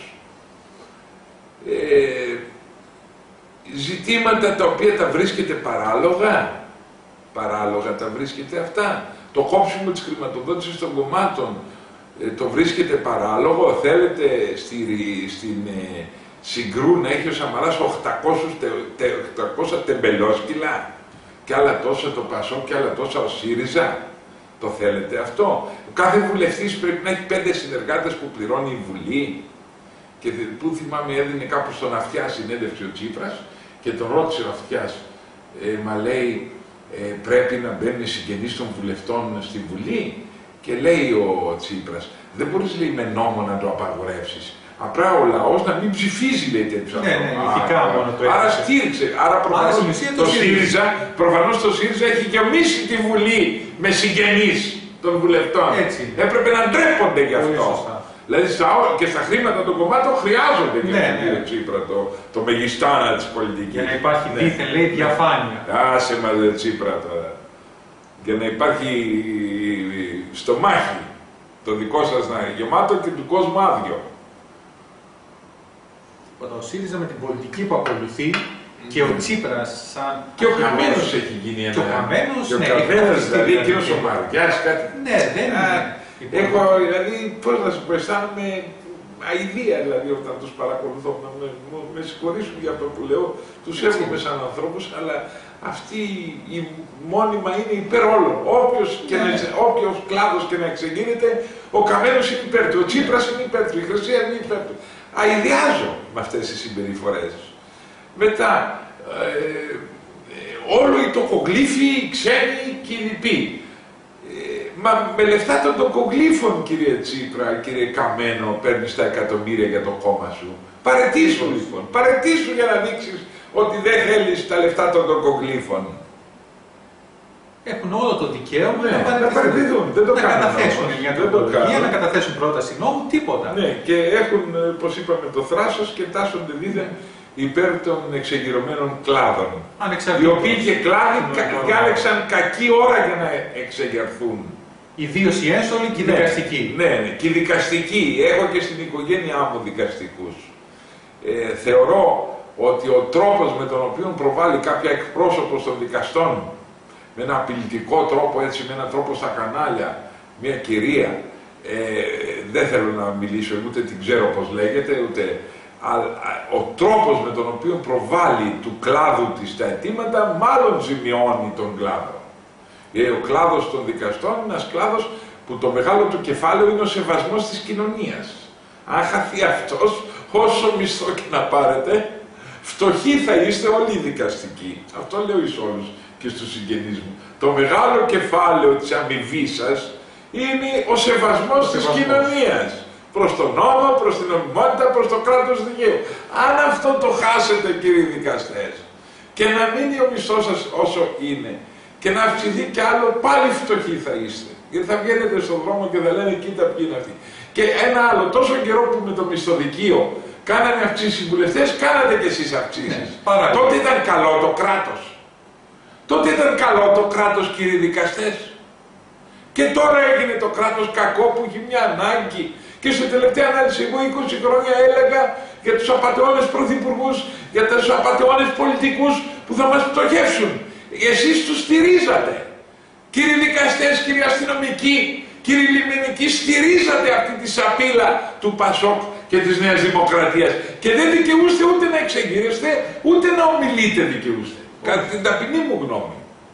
Ζητήματα τα οποία τα βρίσκεται παράλογα τα βρίσκεται αυτά. Το κόψιμο της χρηματοδότησης των κομμάτων το βρίσκεται παράλογο. Θέλετε στην Συγκρού να έχει ο Σαμαράς 800 τεμπελόσκυλα και άλλα τόσα το ΠΑΣΟΚ και άλλα τόσα ο ΣΥΡΙΖΑ. Το θέλετε αυτό? Ο κάθε βουλευτής πρέπει να έχει 5 συνεργάτες που πληρώνει η Βουλή. Και που θυμάμαι έδινε κάπου στον Αυτιά συνέντευξη ο Τσίπρας και τον ρώτησε ο Αυτιάς, μα λέει, πρέπει να μπαίνουν συγγενείς των βουλευτών στη Βουλή? Και λέει ο Τσίπρας, δεν μπορείς, λέει, με νόμο να το απαγορεύσεις. Απλά ο λαός να μην ψηφίζει, λέει, τέτοιους ανθρώπους. Άρα στήριξε. Άρα προφανώς το ΣΥΡΙΖΑ έχει γεμίσει τη Βουλή με συγγενείς των βουλευτών. Έπρεπε να ντρέπονται γι' αυτό. Δηλαδή και στα χρήματα των κομμάτων χρειάζονται και τον κύριο Τσίπρα το μεγιστάνα της πολιτικής. Για να υπάρχει δίθεν, λέει, διαφάνεια. Άσε μας, λέει, Τσίπρα τώρα. Για να υπάρχει στο μάχη το δικό σας να είναι γεμάτο και του κόσμου άδειο. Ο ΣΥΡΙΖΑ με την πολιτική που ακολουθεί Και ο Τσίπρας σαν... Και ο Καμένος έχει γίνει ένα... Και ο Καμένος, ναι, δηλαδή και ο Σομαριάς, κάτι... Ναι, δεν είναι. Έχω, δηλαδή, πώς να σου πω, αισθάνομαι αηδία, δηλαδή, όταν τους παρακολουθώ, να με συγχωρήσουν για αυτό που λέω, τους εύχομαι σαν ανθρώπους, αλλά αυτή η μόνιμα είναι υπέρ όλων. Όποιος κλάδος και να εξεγείρεται, ο Καμένος είναι υπέρ του, ο Τσίπρας είναι υπέρ του, η Χρυσία είναι υπέρ του. Αηδιάζω με αυτές τις συμπεριφορές. Μετά, όλο οι τοκογλύφοι, οι ξένοι και οι λοιποί. Μα με λεφτά των τοκογλύφων, κύριε Τσίπρα, κύριε Καμένο, παίρνεις τα εκατομμύρια για το κόμμα σου. Παρετήσου λοιπόν, παρετήσου για να δείξεις ότι δεν θέλεις τα λεφτά των τοκογλύφων. Έχουν όλο το δικαίωμα να παρετηθούν. Δεν το κάνουν. Να καταθέσουν μια τροπολογία, να καταθέσουν πρόταση νόμου, τίποτα. Ναι, και έχουν, όπως είπαμε, το θράσος και τάσσονται δίδεν υπέρ των εξεγειρωμένων κλάδων. Οι οποίοι και κλάδοι διάλεξαν κακή ώρα για να εξεγερθούν. Ιδίως οι έσολοι και οι δικαστικοί. Ναι, και οι δικαστικοί. Έχω και στην οικογένειά μου δικαστικούς. Θεωρώ ότι ο τρόπος με τον οποίο προβάλλει κάποια εκπρόσωπος των δικαστών, με ένα απειλητικό τρόπο, έτσι, με έναν τρόπο στα κανάλια, μια κυρία, δεν θέλω να μιλήσω, ούτε την ξέρω πώς λέγεται, ούτε... ο τρόπος με τον οποίο προβάλλει του κλάδου της τα αιτήματα, μάλλον ζημιώνει τον κλάδο. Ο κλάδος των δικαστών είναι ένας κλάδος που το μεγάλο του κεφάλαιο είναι ο σεβασμός της κοινωνίας. Αν χαθεί αυτός, όσο μισθό και να πάρετε, φτωχοί θα είστε όλοι οι δικαστικοί. Αυτό λέω εις όλους και στους συγγενείς μου. Το μεγάλο κεφάλαιο της αμοιβής σας είναι ο σεβασμός της κοινωνίας. Προς τον νόμο, προς την νομιμότητα, προς το κράτος δικαίου. Αν αυτό το χάσετε, κύριοι δικαστές, και να μείνει ο μισθός σας όσο είναι, και να αυξηθεί κι άλλο, πάλι φτωχοί θα είστε. Γιατί θα βγαίνετε στον δρόμο και θα λένε, κοίτα ποιοι είναι αυτοί. Και ένα άλλο, τόσο καιρό που με το μισθοδικείο κάνανε αυξήσεις οι βουλευτές, κάνατε κι εσείς αυξήσεις. Ναι, τότε ήταν καλό το κράτος. Τότε ήταν καλό το κράτος, κύριοι δικαστές. Και τώρα έγινε το κράτος κακό που έχει μια ανάγκη. Και σε τελευταία ανάλυση, εγώ 20 χρόνια έλεγα για τους απατεώνες πρωθυπουργούς, για τους απατεώνες πολιτικούς που θα μας πτωχεύσουν. Εσείς τους στηρίζατε. Κύριοι δικαστές, κύριοι αστυνομικοί, κύριοι λιμενικοί, στηρίζατε αυτή τη σαπίλα του Πασόκ και της Νέας Δημοκρατίας. Και δεν δικαιούστε ούτε να εξεγείρεστε, ούτε να ομιλείτε δικαιούστε. Κατά την ταπεινή μου γνώμη.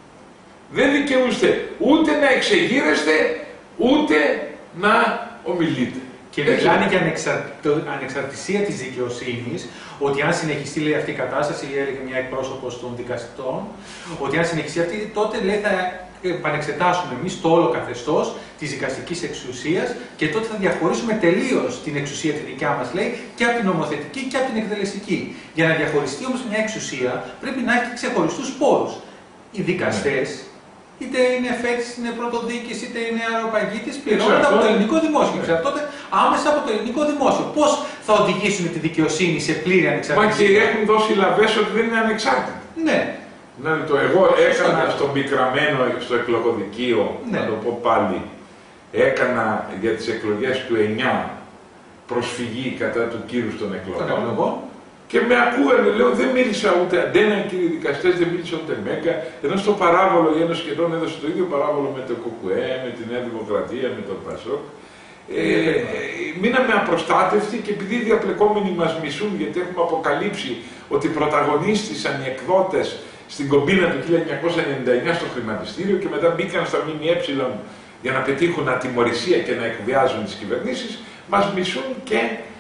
Δεν δικαιούστε ούτε να εξεγείρεστε, ούτε να ομιλείτε. Και μιλάνε για ανεξαρτησία της δικαιοσύνης, ότι αν συνεχιστεί, λέει, αυτή η κατάσταση, έλεγε μια εκπρόσωπος των δικαστών, ότι αν συνεχιστεί αυτή, τότε, λέει, θα επανεξετάσουμε εμείς το όλο καθεστώς της δικαστικής εξουσίας και τότε θα διαχωρίσουμε τελείως την εξουσία τη δικιά μας, λέει, και από την νομοθετική και από την εκτελεστική. Για να διαχωριστεί όμως μια εξουσία πρέπει να έχει ξεχωριστούς πόρους. Οι δικαστές, είτε είναι εφέτης, είτε είναι πρωτοδίκης, είτε είναι αεροπαγίτης, πληρώνονται από το ελληνικό δημόσιο. Εξαρτώνται άμεσα από το ελληνικό δημόσιο. Πώς θα οδηγήσουν τη δικαιοσύνη σε πλήρη ανεξαρτησία? Μα και έχουν δώσει λαβές ότι δεν είναι ανεξάρτητη. Ναι. Εγώ έκανα στο Μικραμένο, στο εκλογοδικείο, να το πω πάλι, έκανα για τις εκλογές του 9 προσφυγή κατά του κύρους των εκλογών. Και με ακούανε, λέω, δεν μίλησα ούτε αντένα, κύριοι δικαστές, δεν μίλησα ούτε μέγκα. Ενώ στο παράβολο, η Ένωση σχεδόν έδωσε το ίδιο παράβολο με το ΚΚΕ, με τη Νέα Δημοκρατία, με τον Πασόκ. Μείναμε απροστάτευτοι και επειδή οι διαπλεκόμενοι μας μισούν, γιατί έχουμε αποκαλύψει ότι πρωταγωνίστησαν οι εκδότες στην κομπίνα του 1999 στο χρηματιστήριο και μετά μπήκαν στα ΜΜΕ για να πετύχουν ατιμωρησία και να εκβιάζουν τις κυβερνήσεις, μας μισούν και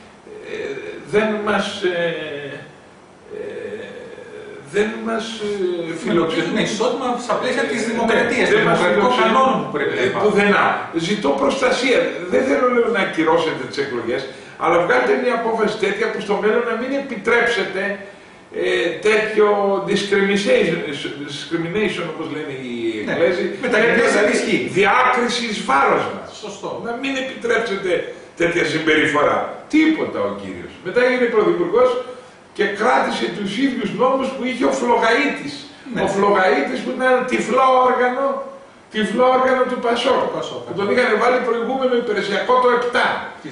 δεν μας φιλοξενούν. Είναι ισότιμα στα πλαίσια της δημοκρατίας, των δημοκρατικών κανόνων που πρέπει να υπάρχουν. Πουθενά. Ζητώ προστασία. Δεν θέλω, λέω, να ακυρώσετε τις εκλογές, αλλά βγάλετε μια απόφαση τέτοια που στο μέλλον να μην επιτρέψετε τέτοιο discrimination, όπως λένε οι Εγγλέζοι, διάκριση εις βάρος μας. Σωστό. Να μην επιτρέψετε τέτοια συμπεριφορά. Τίποτα ο κύριος. Μετά έγινε πρωθυπουργός και κράτησε τους ίδιους νόμους που είχε ο Φλογαΐτης. Ναι. Ο Φλογαΐτης που ήταν ένα τυφλό όργανο τυφλό όργανο του Πασόκ, που τον είχαν βάλει προηγούμενο υπηρεσιακό το 7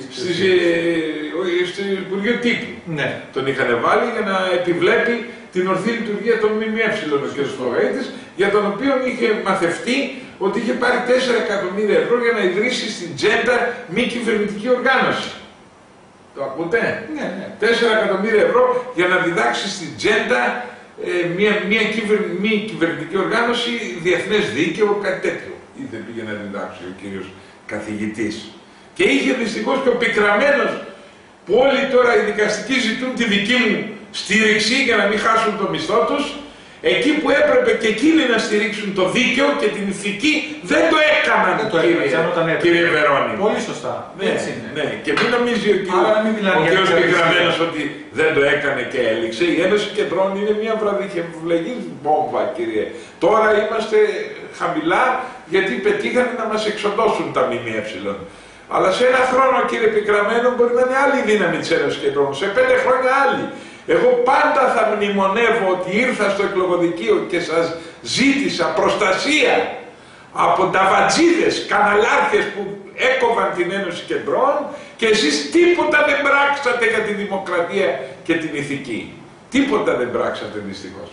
στο Υπουργείο Τύπου. Ναι. Τον είχαν βάλει για να επιβλέπει την ορθή λειτουργία των ΜΜΕ, ο κ. Φλωραϊτης, για τον οποίο είχε μαθευτεί ότι είχε πάρει 4 εκατομμύρια ευρώ για να ιδρύσει στην Τζέντα μη κυβερνητική οργάνωση. Το ακούτε? Ναι, ναι. 4 εκατομμύρια ευρώ για να διδάξει στην Τζέντα μια μη κυβερνητική οργάνωση, διεθνές δίκαιο, κάτι τέτοιο. Ήθελε πήγε να διδάξει ο κύριος καθηγητής. Και είχε δυστυχώς και ο πικραμένος, που όλοι τώρα οι δικαστικοί ζητούν τη δική μου στήριξη για να μην χάσουν το μισθό τους, εκεί που έπρεπε και εκείνοι να στηρίξουν το δίκαιο και την ηθική, δεν το έκαναν, κύριε Βερόνη. Πολύ σωστά. Ναι, έτσι είναι. Ναι. Και μην νομίζει ο κύριος πικραμένος ότι δεν το έκανε και έληξε. Η Ένωση Κεντρών είναι μια βραδιχευλεγής μπόμβα, κύριε. Τώρα είμαστε χαμηλά γιατί πετύχανε να μας εξοντώσουν τα ΜΜΕ. Αλλά σε ένα χρόνο, κύριε πικραμένο, μπορεί να είναι άλλη δύναμη της Ένωσης Κεντρών. Σε 5 χρόνια άλλη. Εγώ πάντα θα μνημονεύω ότι ήρθα στο εκλογοδικείο και σας ζήτησα προστασία από ταβατζίδες, καναλάρχες που έκοβαν την Ένωση Κεντρών και εσείς τίποτα δεν πράξατε για τη δημοκρατία και την ηθική. Τίποτα δεν πράξατε δυστυχώς.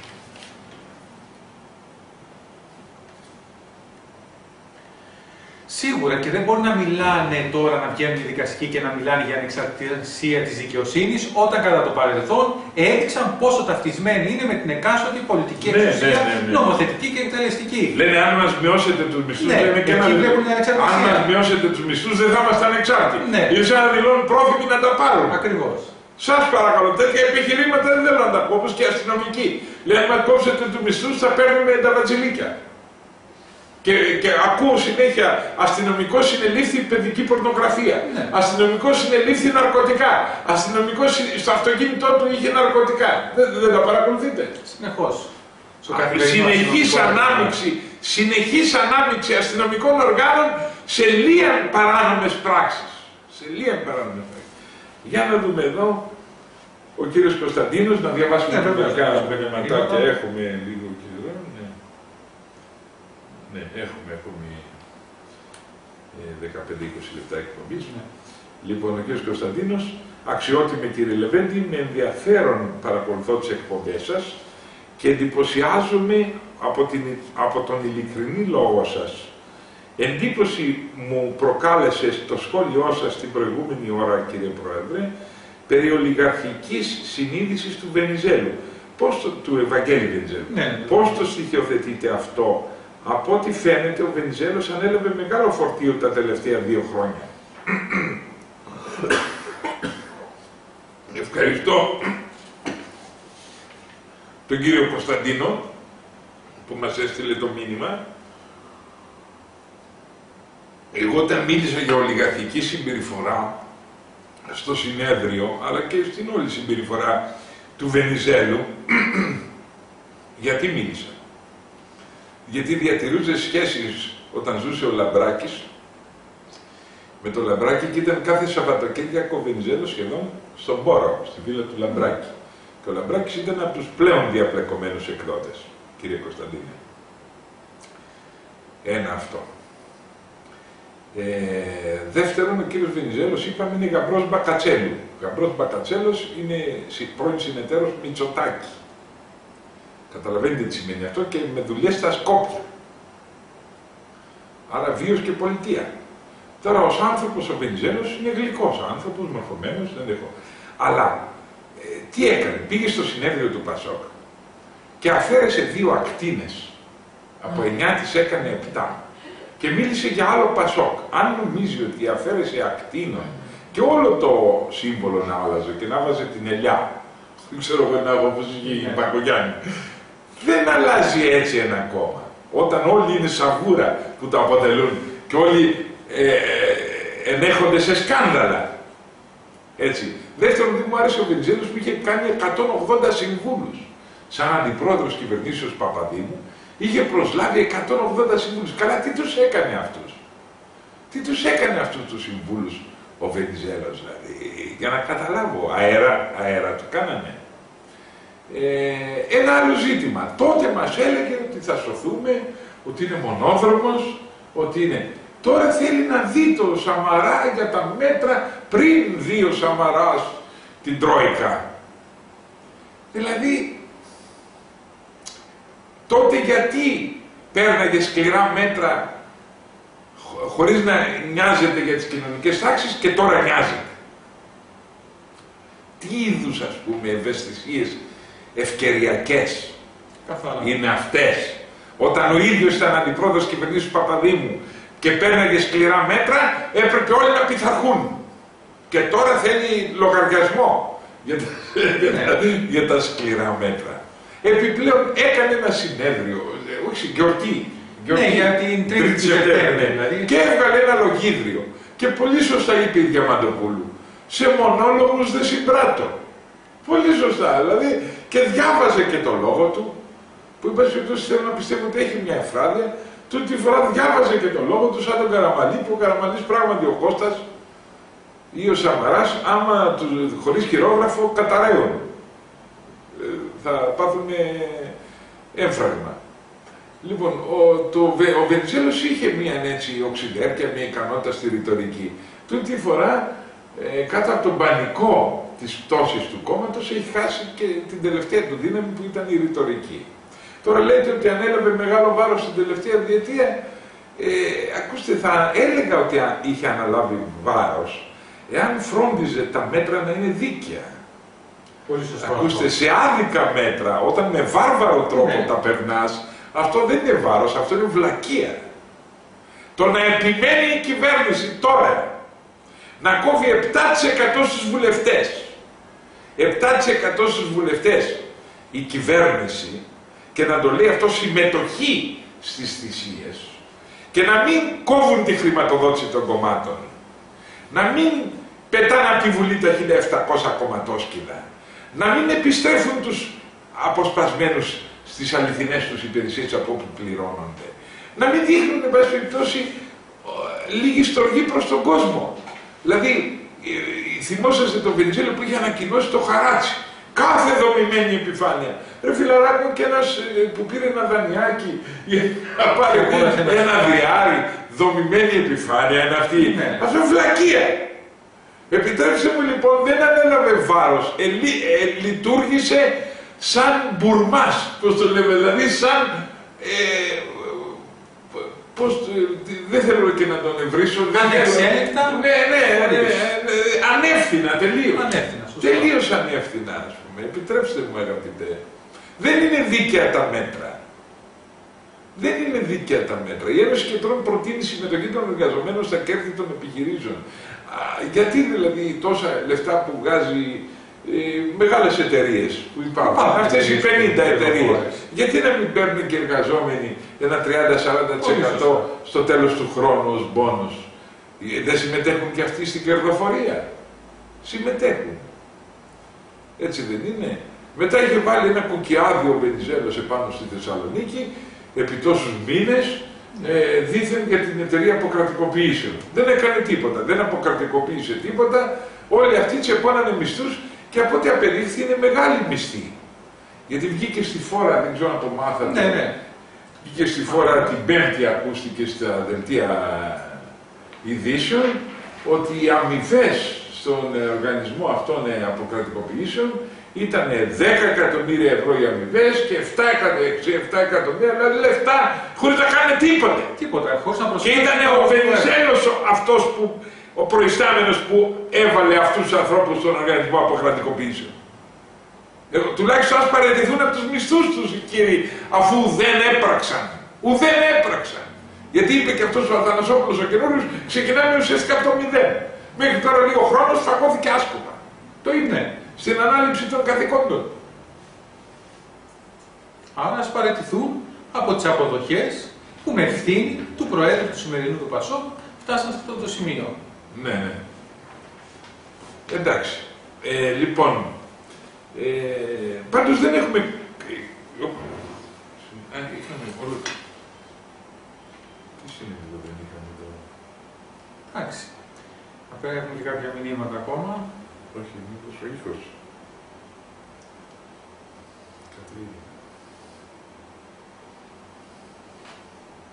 Σίγουρα και δεν μπορεί να μιλάνε τώρα, να βγαίνουν οι δικαστικοί και να μιλάνε για ανεξαρτησία της δικαιοσύνης, όταν κατά το παρελθόν έδειξαν πόσο ταυτισμένοι είναι με την εκάστοτε πολιτική εξουσία, νομοθετική και εκτελεστική. Λένε αν μας μειώσετε τους μισθούς, λένε και αν μας μειώσετε τους μισθούς δεν θα είμαστε ανεξάρτητοι. Ήρθαν να δηλώνουν πρόθυμοι να τα πάρουν. Ακριβώς. Σας παρακαλώ, τέτοια επιχειρήματα δεν θέλω να τα πω, όπως και αστυνομικοί. Λένε αν μας κόψετε τους μισθούς θα παίρνουμε τα βατζιλίκια. Και ακούω συνέχεια αστυνομικό συνελήφθη παιδική πορνογραφία. Ναι. Αστυνομικό συνελήφθη ναρκωτικά. Αστυνομικό στο αυτοκίνητό του είχε ναρκωτικά. Δεν τα παρακολουθείτε? Συνεχώς. Συνεχής ανάμειξη αστυνομικών οργάνων σε λίαν παράνομες πράξεις. Για να δούμε εδώ ο κύριος Κωνσταντίνος, να διαβάσουμε κάποια μηνύματα. Έχουμε λίγο και εδώ. Ναι, έχουμε ακόμη 15-20 λεπτά εκπομπής. Ναι. Λοιπόν, ο κ. Κωνσταντίνος, αξιότιμη κύριε Λεβέντη, με ενδιαφέρον παρακολουθώ τις εκπομπές σας και εντυπωσιάζομαι από τον ειλικρινή λόγο σας. Εντύπωση μου προκάλεσε το σχόλιο σας την προηγούμενη ώρα, κύριε Πρόεδρε, περί ολιγαρχικής συνείδησης του Βενιζέλου. Του Ευαγγέλη Βενιζέλου. Ναι. Πώς το στοιχειοθετείτε αυτό? Από ό,τι φαίνεται, ο Βενιζέλος ανέλαβε μεγάλο φορτίο τα τελευταία 2 χρόνια. Ευχαριστώ τον κύριο Κωνσταντίνο που μας έστειλε το μήνυμα. Εγώ όταν μίλησα για ολιγαρχική συμπεριφορά στο συνέδριο, αλλά και στην όλη συμπεριφορά του Βενιζέλου, γιατί μίλησα? Γιατί διατηρούσε σχέσεις όταν ζούσε ο Λαμπράκης με το Λαμπράκη και ήταν κάθε Σαββατοκύριακο ο Βενιζέλος σχεδόν στον Πόρο, στη βίλα του Λαμπράκη. Και ο Λαμπράκης ήταν από τους πλέον διαπλεκομένους εκδότες, κύριε Κωνσταντίνε. Ένα αυτό. Δεύτερον, ο κύριος Βενιζέλος, είπαμε, είναι γαμπρός Μπακατσέλου. Ο γαμπρός Μπακατσέλος είναι πρώην συνεταίρος Μητσοτάκη. Καταλαβαίνετε τι σημαίνει αυτό, και με δουλειές στα Σκόπια. Άρα βίος και πολιτεία. Τώρα ως άνθρωπος ο Βενιζέλος είναι γλυκός άνθρωπος, μορφωμένος, δεν έχω. Αλλά τι έκανε? Πήγε στο συνέδριο του Πασόκ και αφαίρεσε 2 ακτίνες. Από 9 τις έκανε 7. Και μίλησε για άλλο Πασόκ. Αν νομίζει ότι αφαίρεσε ακτίνων και όλο το σύμβολο να άλλαζε και να βάζε την ελιά, δεν ξέρω εγώ να έχω όπως είχε η Πακογιάννη, δεν αλλάζει έτσι ένα κόμμα. Όταν όλοι είναι σαβούρα που το αποτελούν και όλοι ενέχονται σε σκάνδαλα. Έτσι. Δεύτερον, δεν μου άρεσε ο Βενιζέλος που είχε κάνει 180 συμβούλους. Σαν αντιπρόεδρος κυβερνήσεως Παπαδήμου, είχε προσλάβει 180 συμβούλους. Καλά, τι τους έκανε αυτούς? Τι τους έκανε αυτούς τους συμβούλους ο Βενιζέλος, δηλαδή? Για να καταλάβω, αέρα του κάνανε. Ένα άλλο ζήτημα. Τότε μας έλεγε ότι θα σωθούμε ότι είναι μονόδρομος, ότι είναι... Τώρα θέλει να δει το Σαμαρά για τα μέτρα πριν δει ο Σαμαράς την Τρόικα. Δηλαδή, τότε γιατί παίρναγε σκληρά μέτρα χωρίς να νοιάζεται για τις κοινωνικές τάξεις και τώρα νοιάζεται. Τι είδους, ας πούμε, ευαισθησίες ευκαιριακές είναι αυτές. Όταν ο ίδιος ήταν αντιπρόεδρος κυβερνήσεως του Παπαδήμου και παίρναγε σκληρά μέτρα, έπρεπε όλοι να πειθαρχούν. Και τώρα θέλει λογαριασμό για τα σκληρά μέτρα. Επιπλέον έκανε ένα συνέδριο, όχι γιορτή. Ναι, για την Τρίτη δηλαδή. Και έβγαλε ένα λογίδριο. Και πολύ σωστά είπε η Διαμαντοπούλου. Σε μονόλογους δεν συμπράττω. Πολύ σωστά. Δηλαδή, και διάβαζε και το λόγο του, που είπα σε θέλω να πιστεύω ότι έχει μια εφράδια. Τούτη τη φορά διάβαζε και το λόγο του σαν τον Καραμαλή, που ο Καραμαλής πράγματι ο Κώστας ή ο Σαμαράς, άμα χωρίς χειρόγραφο, καταραίουν. Θα πάθουν έμφραγμα. Λοιπόν, ο Βενιζέλος είχε μια έτσι οξυδέρκεια, μια ικανότητα στη ρητορική. Τούτη τη φορά, κάτω από τον πανικό της πτώσης του κόμματος, έχει χάσει και την τελευταία του δύναμη που ήταν η ρητορική. Τώρα λέτε ότι ανέλαβε μεγάλο βάρος στην τελευταία διετία. Ακούστε, θα έλεγα ότι είχε αναλάβει βάρος εάν φρόντιζε τα μέτρα να είναι δίκαια. Πολύ σωστό. Ακούστε, σε άδικα μέτρα, όταν με βάρβαρο τρόπο τα περνάς, αυτό δεν είναι βάρος, αυτό είναι βλακεία. Το να επιμένει η κυβέρνηση τώρα να κόβει 7% στους βουλευτές, 7% στους βουλευτές η κυβέρνηση, και να το λέει αυτό συμμετοχή στις θυσίες, και να μην κόβουν τη χρηματοδότηση των κομμάτων, να μην πετάνε από τη Βουλή τα 1.700 κομματόσκυλα, να μην επιστρέφουν τους αποσπασμένους στις αληθινές τους υπηρεσίες από όπου πληρώνονται, να μην δείχνουν, εν πάση περιπτώσει, λίγη στοργή προς τον κόσμο. Δηλαδή, θυμόσαστε τον Βενιζέλο που είχε ανακοινώσει το χαράτσι. Κάθε δομημένη επιφάνεια. Ρε φιλαράκο, και ένας που πήρε ένα δανειάκι για να πάρει ένα διάρρη, δομημένη επιφάνεια είναι αυτή. Αυτό είναι βλακεία. Επιτρέψτε μου λοιπόν, δεν ανέλαβε βάρος. Λειτουργήσε σαν μπουρμάς, πώς το λέμε, δηλαδή σαν... δεν θέλω και να τον ευρύσω. Ανεξέλεκτα. Ναι, ανεύθυνα, τελείως. Ανεύθυνα, σωστά. Τελείως ανεύθυνα, ας πούμε. Επιτρέψτε μου, αγαπητέ. Δεν είναι δίκαια τα μέτρα. Δεν είναι δίκαια τα μέτρα. Η Ένωση Κεντρών προτείνει συμμετοχή των εργαζομένων στα κέρδη των επιχειρήσεων. Γιατί δηλαδή τόσα λεφτά που βγάζει μεγάλες εταιρείες που υπάρχουν, αυτές οι 50 εταιρείες, γιατί να μην παίρνουν και εργαζόμενοι ένα 30-40% στο τέλος του χρόνου ως μπόνους? Δεν συμμετέχουν και αυτοί στην κερδοφορία? Συμμετέχουν. Έτσι δεν είναι? Μετά είχε βάλει ένα κουκιάδιο ο Βενιζέλος επάνω στη Θεσσαλονίκη επί τόσους μήνες, δήθεν για την εταιρεία αποκρατικοποιήσεων. Δεν έκανε τίποτα, δεν αποκρατικοποίησε τίποτα. Όλοι αυτοί τσεπώνανε μισθούς και από ό,τι απεδείχθη είναι μεγάλη μισθή. Γιατί βγήκε στη φόρα, δεν ξέρω αν το μάθατε. Ναι. Βγήκε στη φόρα την Πέμπτη, ακούστηκε στα δελτία ειδήσεων, ότι οι αμοιβές στον οργανισμό αυτών αποκρατικοποιήσεων ήταν 10 εκατομμύρια ευρώ οι αμοιβές και 7 εκατομμύρια λεφτά χωρίς να κάνει τίποτα. Και ήταν ο Βενιζέλος αυτός που, ο προϊστάμενος που έβαλε αυτούς τους ανθρώπους στον οργανισμό αποκρατικοποιήσεων. Τουλάχιστον ας παραιτηθούν από τους μισθούς τους οι κύριοι, αφού δεν έπραξαν. Ουδέν έπραξαν. Γιατί είπε και αυτός ο Αθανασόπουλος ο καινούριος, ξεκινάμε ουσιαστικά από το 0. Μέχρι τώρα λίγο χρόνος φαγώθηκε άσκοπα. Το είπε. Στην ανάληψη των καθηκόντων. Άρα ας παραιτηθούν από τις αποδοχές που με ευθύνη του Προέδρου του σημερινού του ΠΑΣΟΚ φτάσαν σε αυτό το σημείο. Ναι. Εντάξει. Λοιπόν, πάντως δεν έχουμε... Είχαμε όλο... Τι συνέβη εδώ, δεν είχαμε εδώ? Εντάξει. Αυτά έχουμε και κάποια μηνύματα ακόμα. Όχι, μήπως ο ήχος. Κατρίνη.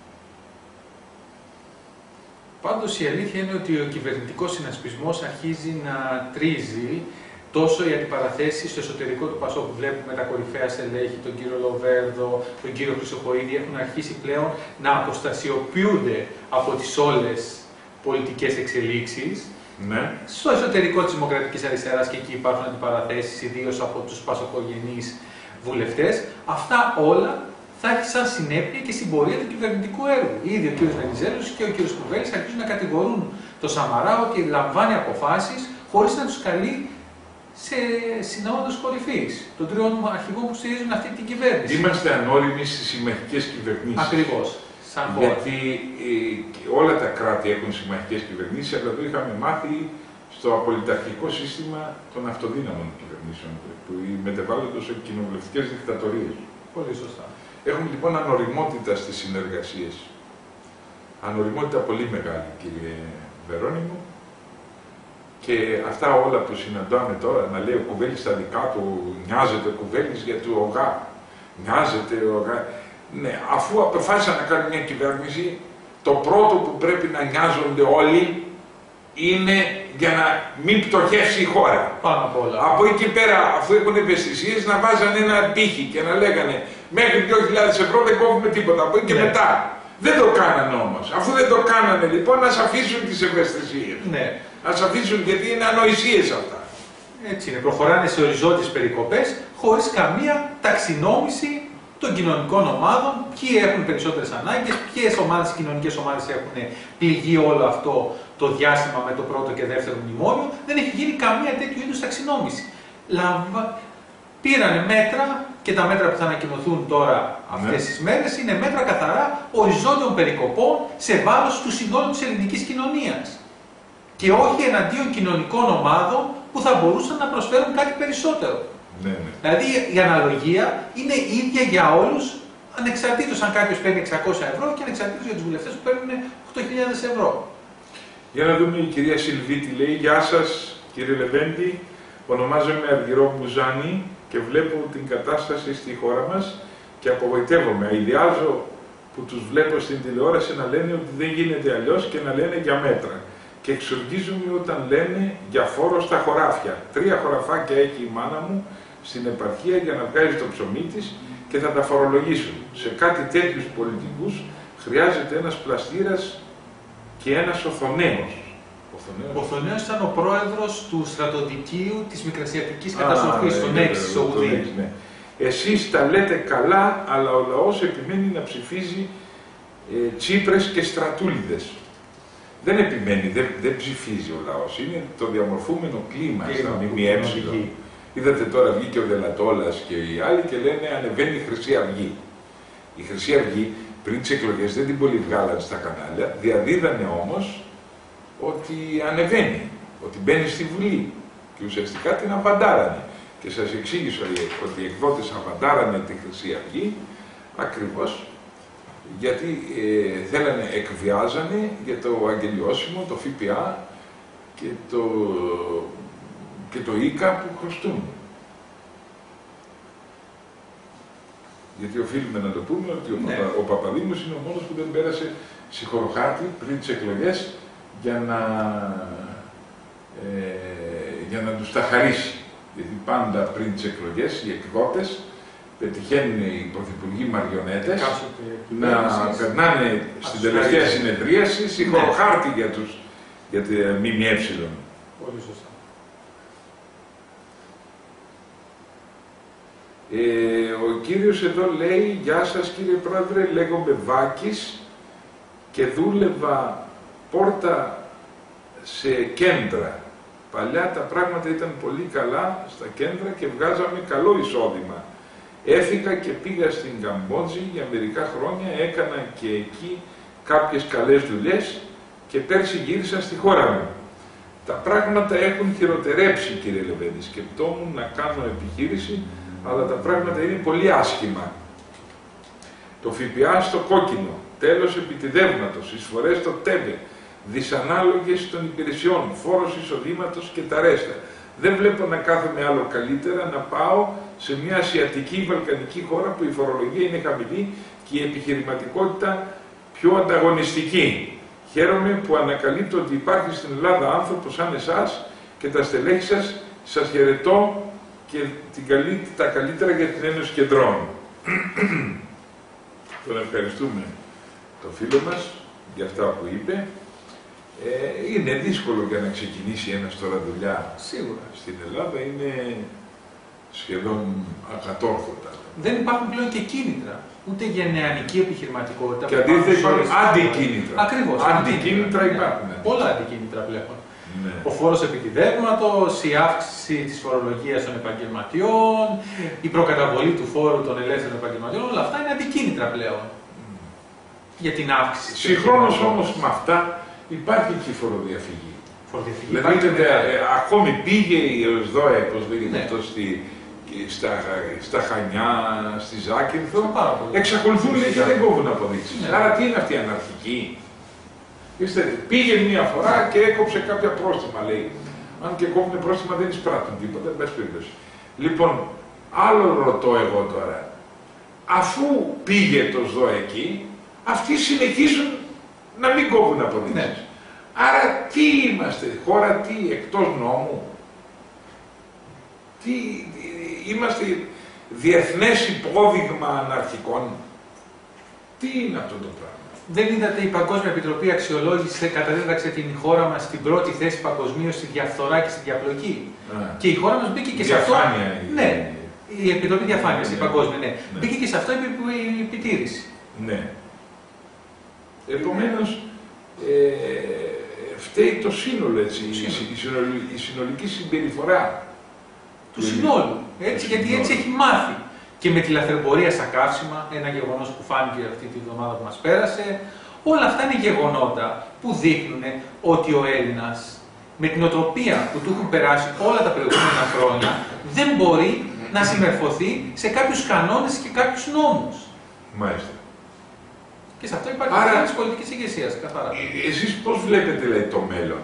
Πάντως η αλήθεια είναι ότι ο κυβερνητικός συνασπισμός αρχίζει να τρίζει τόσο οι αντιπαραθέσεις στο εσωτερικό του ΠΑΣΟΚ που βλέπουμε τα κορυφαία στελέχη, τον κύριο Λοβέρδο, τον κύριο Χρυσοχοΐδη, έχουν αρχίσει πλέον να αποστασιοποιούνται από τις όλες πολιτικές εξελίξεις. Ναι. Στο εσωτερικό της Δημοκρατικής Αριστεράς και εκεί υπάρχουν αντιπαραθέσεις, ιδίως από τους πασοκογενείς βουλευτές. Αυτά όλα θα έχει σαν συνέπεια και στην πορεία του κυβερνητικού έργου. Ήδη ο κ. Βενιζέλος και ο κ. Κουβέλης αρχίζουν να κατηγορούν το Σαμαρά ότι λαμβάνει αποφάσεις χωρίς να τους καλεί σε συνόδους κορυφής των τριών αρχηγών που στηρίζουν αυτή την κυβέρνηση. Είμαστε ανώριμοι στις συμμαχικές κυβερνήσεις. Ακριβώς. Γιατί όλα τα κράτη έχουν συμμαχικές κυβερνήσεις, αλλά εδώ είχαμε μάθει στο απολυταρχικό σύστημα των αυτοδύναμων κυβερνήσεων, που μετεβάλλονται σε κοινοβουλευτικές δικτατορίες. Πολύ σωστά. Έχουμε λοιπόν ανοριμότητα στις συνεργασίες. Ανοριμότητα πολύ μεγάλη, κύριε Βερόνιμο. Και αυτά όλα που συναντάμε τώρα, να λέει ο Κουβέλης στα δικά του, νοιάζεται ο Κουβέλης για το ΟΓΑ. Νοιάζεται ο ΟΓΑ. Ναι, αφού αποφάσισαν να κάνουν μια κυβέρνηση, το πρώτο που πρέπει να νοιάζονται όλοι είναι για να μην πτωχεύσει η χώρα. Πάνω απ' όλα. Από εκεί πέρα, αφού έχουν ευαισθησίες, να βάζανε ένα πύχη και να λέγανε μέχρι 2.000 ευρώ δεν κόβουμε τίποτα. Από εκεί και μετά. Δεν το κάνανε όμως. Αφού δεν το κάνανε λοιπόν, ας αφήσουν τις ευαισθησίες. Ναι. Ας αφήσουν, γιατί είναι ανοησίες αυτά. Έτσι είναι. Προχωράνε σε οριζόντιες περικοπές χωρίς καμία ταξινόμηση των κοινωνικών ομάδων, ποιοι έχουν περισσότερες ανάγκες, ποιες κοινωνικές ομάδες έχουν πληγεί όλο αυτό το διάστημα με το πρώτο και δεύτερο μνημόνιο. Δεν έχει γίνει καμία τέτοιου είδους ταξινόμηση. Πήρανε μέτρα και τα μέτρα που θα ανακοινωθούν τώρα αυτές τις μέρες είναι μέτρα καθαρά οριζόντιων περικοπών σε βάρος του συνόλου της ελληνικής κοινωνίας. Και όχι εναντίον κοινωνικών ομάδων που θα μπορούσαν να προσφέρουν κάτι περισσότερο. Ναι. Δηλαδή η αναλογία είναι ίδια για όλους, ανεξαρτήτως αν κάποιος παίρνει 600 ευρώ και ανεξαρτήτως για τους βουλευτές που παίρνουν 8.000 ευρώ. Για να δούμε, η κυρία Σιλβίτη λέει: Γεια σας, κύριε Λεβέντη. Ονομάζομαι Αργυρό Μπουζάνη και βλέπω την κατάσταση στη χώρα μας και απογοητεύομαι. Αηδιάζω που τους βλέπω στην τηλεόραση να λένε ότι δεν γίνεται αλλιώς και να λένε για μέτρα. Και εξοργίζομαι όταν λένε για φόρο στα χωράφια. 3 χωραφάκια έχει η μάνα μου στην επαρχία για να βγάζει το ψωμί της και θα τα φορολογήσουν. Σε κάτι τέτοιους πολιτικούς χρειάζεται ένας πλαστήρας και ένας οθονέος. Ο Οθονέος ήταν ο πρόεδρος του στρατοδικείου της Μικρασιατικής καταστροφής, τον Έξι, στο Ουδί. Ναι. Εσείς τα λέτε καλά, αλλά ο λαός επιμένει να ψηφίζει Τσίπρες και Στρατούλιδες. Δεν επιμένει, δεν ψηφίζει ο λαός. Είναι το διαμορφούμενο κλίμα στα ΜΜΕ. Είδατε τώρα βγήκε ο Δελατόλας και οι άλλοι και λένε ανεβαίνει η Χρυσή Αυγή. Η Χρυσή Αυγή πριν τις εκλογές δεν την πολύ βγάλαν στα κανάλια, διαδίδανε όμως ότι ανεβαίνει, ότι μπαίνει στη Βουλή και ουσιαστικά την αβαντάρανε. Και σας εξήγησα ότι οι εκδότες αβαντάρανε τη Χρυσή Αυγή ακριβώς γιατί θέλανε, εκβιάζανε για το αγγελιώσιμο, το ΦΠΑ και το ΙΚΑ που χρωστούν. Γιατί οφείλουμε να το πούμε ότι ο Παπαδήμος είναι ο μόνος που δεν πέρασε συγχωροχάρτη πριν τις εκλογές για να τους τα χαρίσει. Γιατί πάντα πριν τις εκλογές οι εκδότες πετυχαίνουν οι πρωθυπουργοί μαριονέτες να περνάνε στην τελευταία συνεδρίαση συγχωροχάρτη για τη ΜΜΕ. Πολύ σωστά. Ο κύριος εδώ λέει: Γεια σας κύριε Πρόεδρε, λέγομαι Βάκης και δούλευα πόρτα σε κέντρα. Παλιά τα πράγματα ήταν πολύ καλά στα κέντρα και βγάζαμε καλό εισόδημα. Έφυγα και πήγα στην Καμπότζη για μερικά χρόνια, έκανα και εκεί κάποιες καλές δουλειές και πέρσι γύρισα στη χώρα μου. Τα πράγματα έχουν χειροτερέψει κύριε Λεβέντη. Σκεπτόμουν να κάνω επιχείρηση, αλλά τα πράγματα είναι πολύ άσχημα. Το ΦΠΑ στο κόκκινο, τέλος επιτιδεύματος, εισφορές στο ΤΕΒΕ, δυσανάλογες των υπηρεσιών, φόρος εισοδήματος και τα ρέστα. Δεν βλέπω να κάθομαι άλλο καλύτερα να πάω σε μια ασιατική ή βαλκανική χώρα που η φορολογία είναι χαμηλή και η επιχειρηματικότητα πιο ανταγωνιστική. Χαίρομαι που ανακαλύπτω ότι υπάρχει στην Ελλάδα άνθρωπος σαν εσάς και τα στελέχη σας. Σας χαιρετώ και τα καλύτερα για την Ένωση Κεντρών. Τον ευχαριστούμε τον φίλο μας για αυτά που είπε. Είναι δύσκολο για να ξεκινήσει ένας τώρα δουλειά. Σίγουρα. Στην Ελλάδα είναι σχεδόν ακατόρθωτα. Δεν υπάρχουν πλέον και κίνητρα. Ούτε για νεανική επιχειρηματικότητα. Και αντίθετα υπάρχουν αντικίνητρα. Ακριβώς. Αντικίνητρα υπάρχουν. Ναι. Πολλά αντικίνητρα πλέον. Ναι. Ο φόρος επιτιδεύματος, η αύξηση της φορολογίας των επαγγελματιών, η προκαταβολή του φόρου των ελεύθερων επαγγελματιών, όλα αυτά είναι αντικίνητρα πλέον. Για την αύξηση. Συγχρόνως όμως με αυτά υπάρχει και η φοροδιαφυγή. Δηλαδή, ακόμη πήγε ο ΣΔΟΕ, όπως λέγεται αυτό, στα Χανιά, στη Ζάκυνθο, εξακολουθούν λέει, και δεν κόβουν αποδείξεις. Ναι. Άρα τι είναι αυτή η αναρχική. Πήγε μία φορά και έκοψε κάποια πρόστιμα, λέει. Αν και κόβουν πρόστιμα δεν εισπράττουν τίποτα, εν πάση περιπτώσει. Λοιπόν, άλλο ρωτώ εγώ τώρα. Αφού πήγε το ΣΔΟΕ εκεί, αυτοί συνεχίζουν να μην κόβουν αποδείξεις. Ναι. Άρα τι είμαστε, χώρα τι, εκτός νόμου. Τι, είμαστε διεθνές υπόδειγμα αναρχικών. Τι είναι αυτό το πράγμα. Δεν είδατε η Παγκόσμια Επιτροπή Αξιολόγηση καταδίδαξε την χώρα μας στην πρώτη θέση παγκοσμίως στη διαφθορά και στη διαπλοκή. Και η χώρα μας μπήκε και σε αυτό. Ναι, η Επιτροπή Διαφάνειας, η Παγκόσμια, ναι. Μπήκε και σε αυτό η επιτήρηση. Ναι. Επομένως, φταίει το σύνολο, έτσι, η συνολική συμπεριφορά του συνόλου. Έτσι, γιατί έτσι έχει μάθει. Και με τη λαθρεμπορία στα καύσιμα, ένα γεγονός που φάνηκε αυτή τη βδομάδα που μας πέρασε, όλα αυτά είναι γεγονότα που δείχνουν ότι ο Έλληνας, με την οτροπία που του έχουν περάσει όλα τα προηγούμενα χρόνια, δεν μπορεί να συμμορφωθεί σε κάποιους κανόνες και κάποιους νόμους. Μάλιστα. Και σε αυτό υπάρχει θέμα της πολιτικής ηγεσίας, καθαρά. Εσείς πώς βλέπετε, δηλαδή, το μέλλον.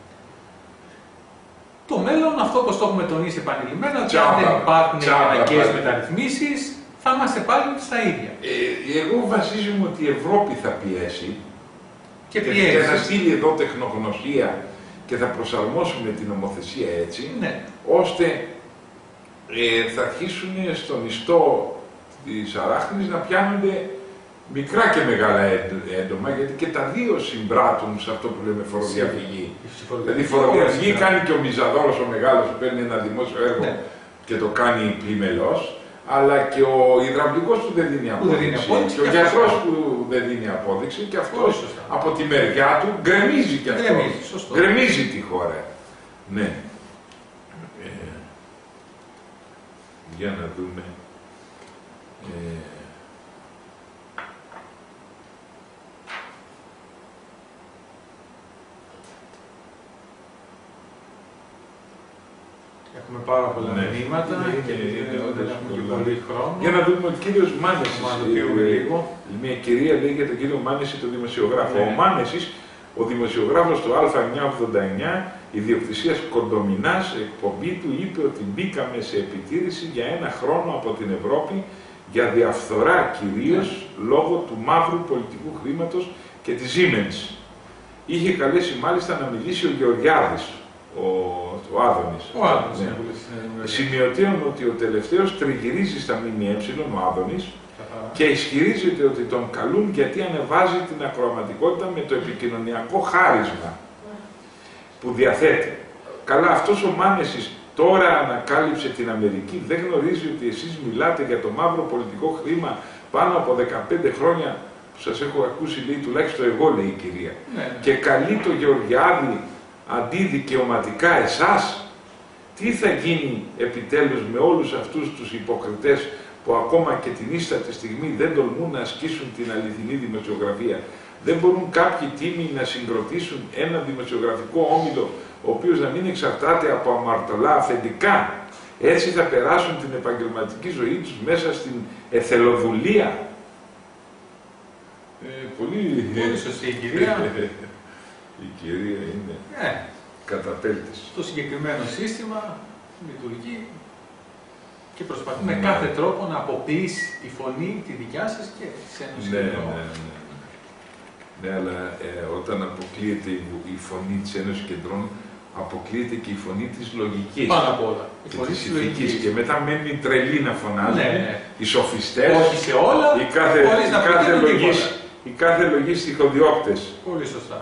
Το μέλλον, αυτό όπως το έχουμε τονίσει επανειλημμένα, ότι αν δεν υπάρχουν αναγκαίες μεταρρυθμίσεις, θα είμαστε πάλι στα ίδια. Εγώ βασίζομαι ότι η Ευρώπη θα πιέσει και θα στείλει εδώ τεχνογνωσία και θα προσαρμόσουμε την νομοθεσία έτσι, ναι, ώστε θα αρχίσουν στον ιστό της αράχνης να πιάνονται μικρά και μεγάλα έντομα, γιατί και τα δύο συμπράττουν σε αυτό που λέμε φοροδιαφυγή. Δηλαδή η φοροδιαφυγή κάνει και ο Μιζαδόρος ο μεγάλος που παίρνει ένα δημόσιο έργο και το κάνει πλημελώς, αλλά και ο υδραυλικός που δεν δίνει απόδειξη, και ο γιατρός που δεν δίνει απόδειξη, και αυτός από τη μεριά του γκρεμίζει και αυτό. Γκρεμίζει τη χώρα. Ναι. Για να δούμε. Έχουμε πάρα πολλά μηνύματα και δεν έχουμε και πολύ χρόνο. Για να δούμε ο κύριος Μάνεσης. Μια κυρία λέει για τον κύριο Μάνεση, τον δημοσιογράφο. Ο Μάνεσης, ο δημοσιογράφος του Α989, ιδιοκτησίας Κοντομινάς, εκπομπή του είπε ότι μπήκαμε σε επιτήρηση για 1 χρόνο από την Ευρώπη για διαφθορά κυρίως λόγω του μαύρου πολιτικού χρήματος και της Siemens. Είχε καλέσει μάλιστα να μιλήσει ο Γεωργιάδης. Ο Άδωνης. Ναι. Σημειωτέων ότι ο τελευταίος τριγυρίζει στα ΜΜΕ, ο Άδωνης, και ισχυρίζεται ότι τον καλούν γιατί ανεβάζει την ακροαματικότητα με το επικοινωνιακό χάρισμα που διαθέτει. Καλά, αυτός ο Μάνεσης τώρα ανακάλυψε την Αμερική, δεν γνωρίζει ότι εσείς μιλάτε για το μαύρο πολιτικό χρήμα πάνω από 15 χρόνια που σας έχω ακούσει, λέει, τουλάχιστον εγώ, λέει η κυρία. Και καλεί το Γεωργιάδη αντιδικαιωματικά εσάς. Τι θα γίνει επιτέλους με όλους αυτούς τους υποκριτές που ακόμα και την ίστατη στιγμή δεν τολμούν να ασκήσουν την αληθινή δημοσιογραφία. Δεν μπορούν κάποιοι τίμοι να συγκροτήσουν ένα δημοσιογραφικό όμιλο ο οποίος να μην εξαρτάται από αμαρτωλά αφεντικά. Έτσι θα περάσουν την επαγγελματική ζωή τους μέσα στην εθελοδουλία. Πολύ σωστή η κυρία. Η κυρία είναι καταπέλτης. Το συγκεκριμένο σύστημα λειτουργεί και προσπαθεί με κάθε τρόπο να αποποιήσει τη φωνή, τη δικιά σας και της Ένωσης. Ναι, αλλά όταν αποκλείεται η φωνή της Ένωσης Κεντρών, αποκλείεται και η φωνή της λογικής. Πάνω απ' όλα. Και της ηθικής. Και μετά μένουν οι τρελοί να φωνάζουν, οι σοφιστές, όχι σε όλα, οι κάθε λογής στιχοδιώκτες. Πολύ σωστά.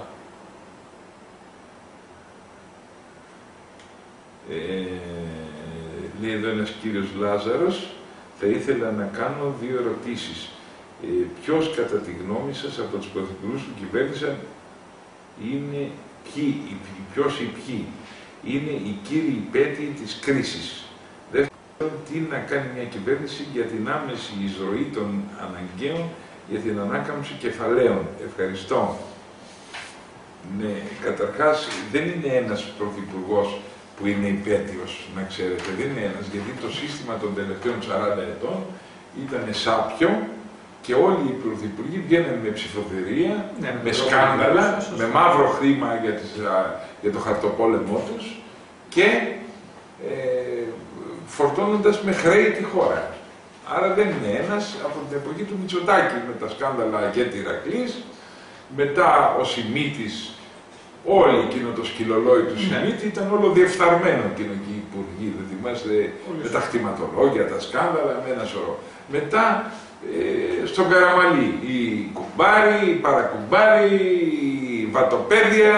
Λέει εδώ ένας κύριος Λάζαρος, θα ήθελα να κάνω 2 ερωτήσεις. Ποιος κατά τη γνώμη σας από τους πρωθυπουργούς που κυβέρνησαν είναι ποιος ή ποιοι είναι οι κύριοι υπέτειοι της κρίσης? Δεύτερον, τι να κάνει μια κυβέρνηση για την άμεση εισρωή των αναγκαίων για την ανάκαμψη κεφαλαίων? Ευχαριστώ. Ναι, καταρχάς δεν είναι ένας πρωθυπουργός που είναι υπέτειος, να ξέρετε, δεν είναι ένας, γιατί το σύστημα των τελευταίων 40 ετών ήταν σάπιο και όλοι οι πρωθυπουργοί βγαίνουν με ψηφοθερία, με σκάνδαλα, με μαύρο χρήμα για το χαρτοπόλεμό τους και φορτώνοντας με χρέη τη χώρα. Άρα δεν είναι ένας. Από την εποχή του Μητσοτάκη με τα σκάνδαλα και τη Ηρακλής, μετά ο Σιμίτης, όλοι εκείνο το σκυλολόι του Σιμίτη ήταν όλο διεφθαρμένο εκείνο και οι υπουργοί, δεν θυμάστε, με τα χτιματολόγια, τα σκάνδαλα, με ένα σωρό. Μετά στον Καραμαλή, οι κουμπάροι, οι παρακουμπάροι, οι βατοπέδια,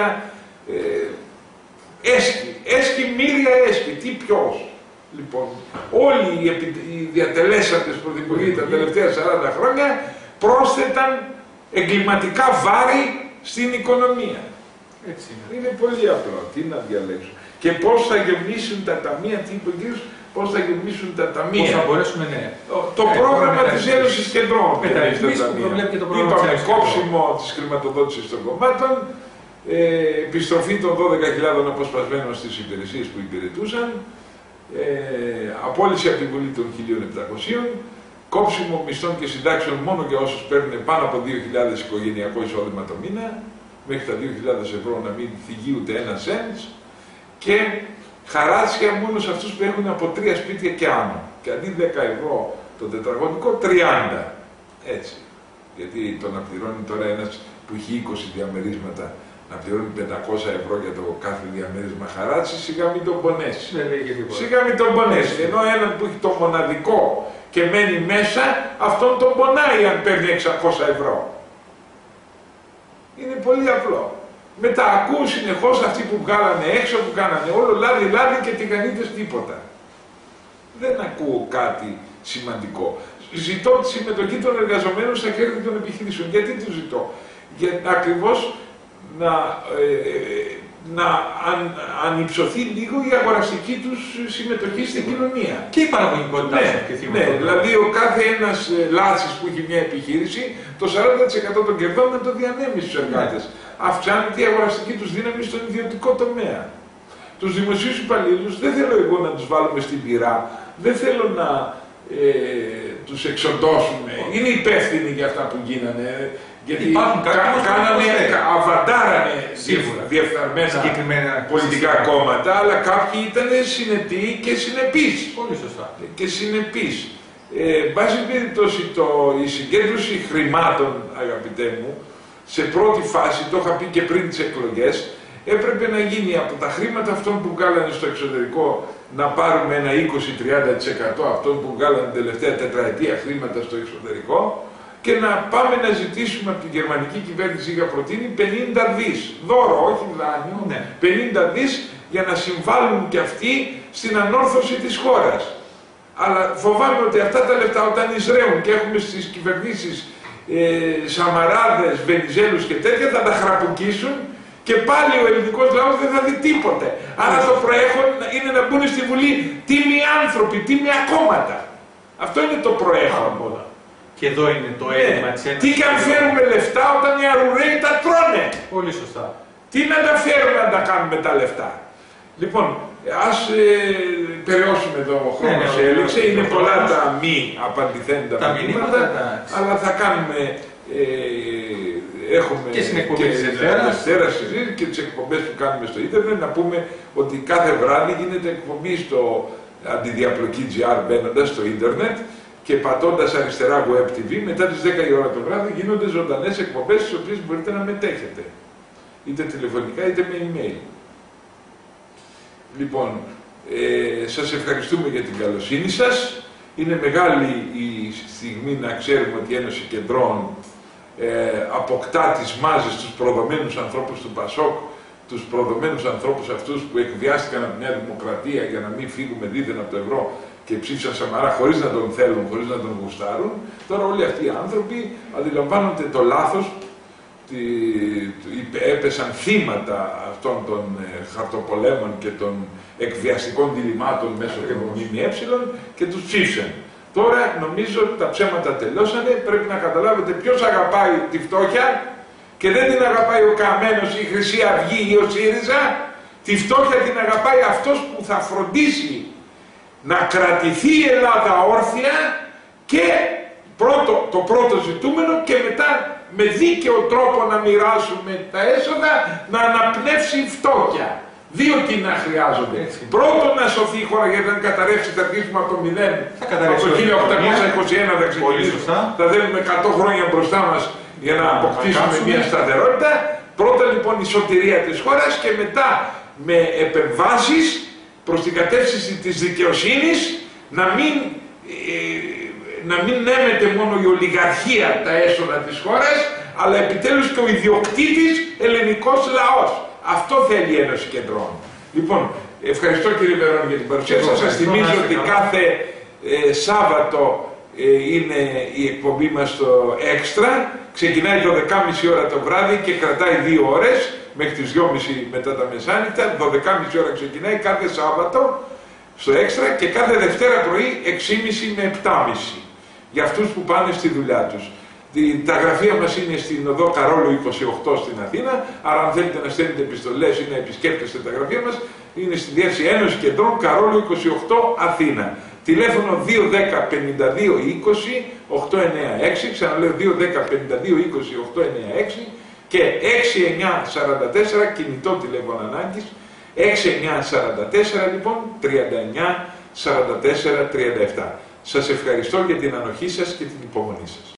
έσχη, μύρια έσχη, τι ποιος. Λοιπόν, όλοι οι διατελέσαντες πρωθυπουργοί τα τελευταία 40 χρόνια πρόσθεταν εγκληματικά βάρη στην οικονομία. Έτσι είναι πολύ απλό. Τι να διαλέξουν. Και πώς θα γεμίσουν τα ταμεία, τι είπε ο κύριος, πώς θα γεμίσουν τα ταμεία. Πώς θα μπορέσουμε, ναι. Το πρόγραμμα της Ένωσης Κεντρών. Μεταρρυθμίσεις που προβλέπει και το πρόγραμμα της Ένωσης. Κόψιμο της χρηματοδότησης των κομμάτων, επιστροφή των 12.000 αποσπασμένων στις υπηρεσίες που υπηρετούσαν, απόλυση από την Βουλή των 1.700, κόψιμο μισθών και συντάξεων μόνο για όσους παίρνουν πάνω από 2.000 οικογενειακό εισόδημα το μήνα, μέχρι τα 2.000 ευρώ να μην θυγεί ούτε 1 cent, και χαράτσια μόνο σε αυτούς που έχουν από 3 σπίτια και άνω. Και αντί 10 ευρώ το τετραγωνικό, 30. Έτσι. Γιατί το να πληρώνει τώρα ένας που έχει 20 διαμερίσματα, να πληρώνει 500 ευρώ για το κάθε διαμέρισμα χαράτσι, σιγά μην τον πονέσει. Σιγά μην τον πονέσει. Ενώ έναν που έχει το μοναδικό και μένει μέσα, αυτόν τον πονάει αν παίρνει 600 ευρώ. Είναι πολύ απλό. Μετά ακούω συνεχώς αυτοί που βγάλανε έξω, που κάνανε όλο λάδι και τηγανίτες τίποτα. Δεν ακούω κάτι σημαντικό. Ζητώ τη συμμετοχή των εργαζομένων στα κέρδη των επιχειρήσεων. Γιατί το ζητώ? Για ακριβώς να ανυψωθεί λίγο η αγοραστική τους συμμετοχή στην κοινωνία. Και η παραγωγικότητά του. Ναι, δηλαδή ο κάθε ένας λάτσης που έχει μια επιχείρηση, το 40% των κερδών να το διανέμει στους εργάτες. Αυξάνεται η αγοραστική τους δύναμη στον ιδιωτικό τομέα. Τους δημοσίους υπαλλήλους δεν θέλω εγώ να τους βάλουμε στην πυρά, δεν θέλω να τους εξοντώσουμε. Είναι υπεύθυνοι για αυτά που γίνανε. Γιατί αβαντάρανε διεφθαρμένα πολιτικά κόμματα, αλλά κάποιοι ήταν συνετοί και συνεπείς. Πολύ σωστά. Και συνεπείς. Βάσει περιπτώσει, η συγκέντρωση χρημάτων, αγαπητέ μου, σε πρώτη φάση, το είχα πει και πριν τις εκλογές, έπρεπε να γίνει από τα χρήματα αυτών που βγάλανε στο εξωτερικό να πάρουμε ένα 20-30% αυτών που βγάλανε την τελευταία τετραετία χρήματα στο εξωτερικό, και να πάμε να ζητήσουμε από την γερμανική κυβέρνηση, είχα προτείνει 50 δις, δώρο, όχι δάνειο, 50 δις για να συμβάλλουν και αυτοί στην ανόρθωση της χώρας. Αλλά φοβάμαι ότι αυτά τα λεφτά όταν εισραίουν και έχουμε στις κυβερνήσεις Σαμαράδες, Βενιζέλους και τέτοια, θα τα χραπουκίσουν και πάλι ο ελληνικός λαός δεν θα δει τίποτε. Άρα το προέχον είναι να μπουν στη Βουλή τίμιοι άνθρωποι, τίμια κόμματα. Αυτό είναι το προέχον. Και εδώ είναι το έλλειμμα της Ένωσης. Τι και αν φέρουμε λεφτά όταν οι αρουραίοι τα τρώνε. Πολύ σωστά. Τι να τα φέρουμε να τα κάνουμε τα λεφτά. Λοιπόν, ας περιώσουμε εδώ, ο χρόνος έλειξε. Είναι πολλά τα μη απαντηθέντα μηνύματα, αλλά θα κάνουμε, έχουμε και στην εκπομπή της Δευτέρας συζήτηση και τις εκπομπές που κάνουμε στο ίντερνετ. Να πούμε ότι κάθε βράδυ γίνεται εκπομπή στο αντιδιαπλοκή GR μπαίνοντας στο ίντερνετ, και πατώντας αριστερά Web TV, μετά τις 10 η ώρα το βράδυ γίνονται ζωντανές εκπομπές στις οποίες μπορείτε να μετέχετε. Είτε τηλεφωνικά είτε με email. Λοιπόν, σας ευχαριστούμε για την καλοσύνη σας. Είναι μεγάλη η στιγμή να ξέρουμε ότι η Ένωση Κεντρών αποκτά τις μάζες, τους προδομένους ανθρώπους του Πασόκ, τους προδομένους ανθρώπους αυτούς που εκβιάστηκαν από τη Νέα Δημοκρατία για να μην φύγουμε δίθεν από το ευρώ και ψήφισαν Σαμαρά χωρίς να τον θέλουν, χωρίς να τον γουστάρουν. Τώρα όλοι αυτοί οι άνθρωποι αντιλαμβάνονται το λάθος, έπεσαν θύματα αυτών των χαρτοπολέμων και των εκβιαστικών διλημάτων μέσω των ΜΜΕ και τους ψήφισαν. Τώρα νομίζω ότι τα ψέματα τελειώσανε, πρέπει να καταλάβετε ποιος αγαπάει τη φτώχεια και δεν την αγαπάει ο Καμένος, η Χρυσή Αυγή ή ο ΣΥΡΙΖΑ. Τη φτώχεια την αγαπάει αυτός που θα φροντίσει να κρατηθεί η Ελλάδα όρθια και το πρώτο ζητούμενο και μετά με δίκαιο τρόπο να μοιράσουμε τα έσοδα, να αναπνεύσει η φτώχεια. Δύο τι να χρειάζονται. Πρώτον να σωθεί η χώρα, γιατί αν καταρρεύσει θα αρχίσουμε από το 0. Από το 1821 θα ξεκινήσουμε. Θα δίνουμε 100 χρόνια μπροστά μας για να αποκτήσουμε μια σταθερότητα. Πρώτα λοιπόν η σωτηρία της χώρας και μετά με επεμβάσεις προς την κατεύθυνση της δικαιοσύνης να μην νέμεται μόνο η ολιγαρχία τα έσοδα της χώρας, αλλά επιτέλους και ο ιδιοκτήτης ελληνικός λαός. Αυτό θέλει η Ένωση Κεντρών. Λοιπόν, ευχαριστώ κύριε Βερόνη για την παρουσία σας. Σας θυμίζω ότι κάθε Σάββατο είναι η εκπομπή μας στο Έξτρα. Ξεκινάει το 12.30 ώρα το βράδυ και κρατάει 2 ώρες μέχρι τις 2.30 μετά τα μεσάνυχτα. 12.30 ώρα ξεκινάει κάθε Σάββατο στο Έξτρα και κάθε Δευτέρα πρωί 6.30 με 7.30 για αυτούς που πάνε στη δουλειά τους. Τα γραφεία μας είναι στην οδό Καρόλου 28 στην Αθήνα, άρα αν θέλετε να στέλνετε επιστολές ή να επισκέπτεστε τα γραφεία μας, είναι στη διεύθυνση Ένωση Κεντρών Καρόλου 28 Αθήνα. Τηλέφωνο 210 52 20 896, ξαναλέω 210 52 20 896 και 6944 κινητό τηλέφωνο ανάγκης, 6944 λοιπόν 39 44 37. Σας ευχαριστώ για την ανοχή σας και την υπομονή σας.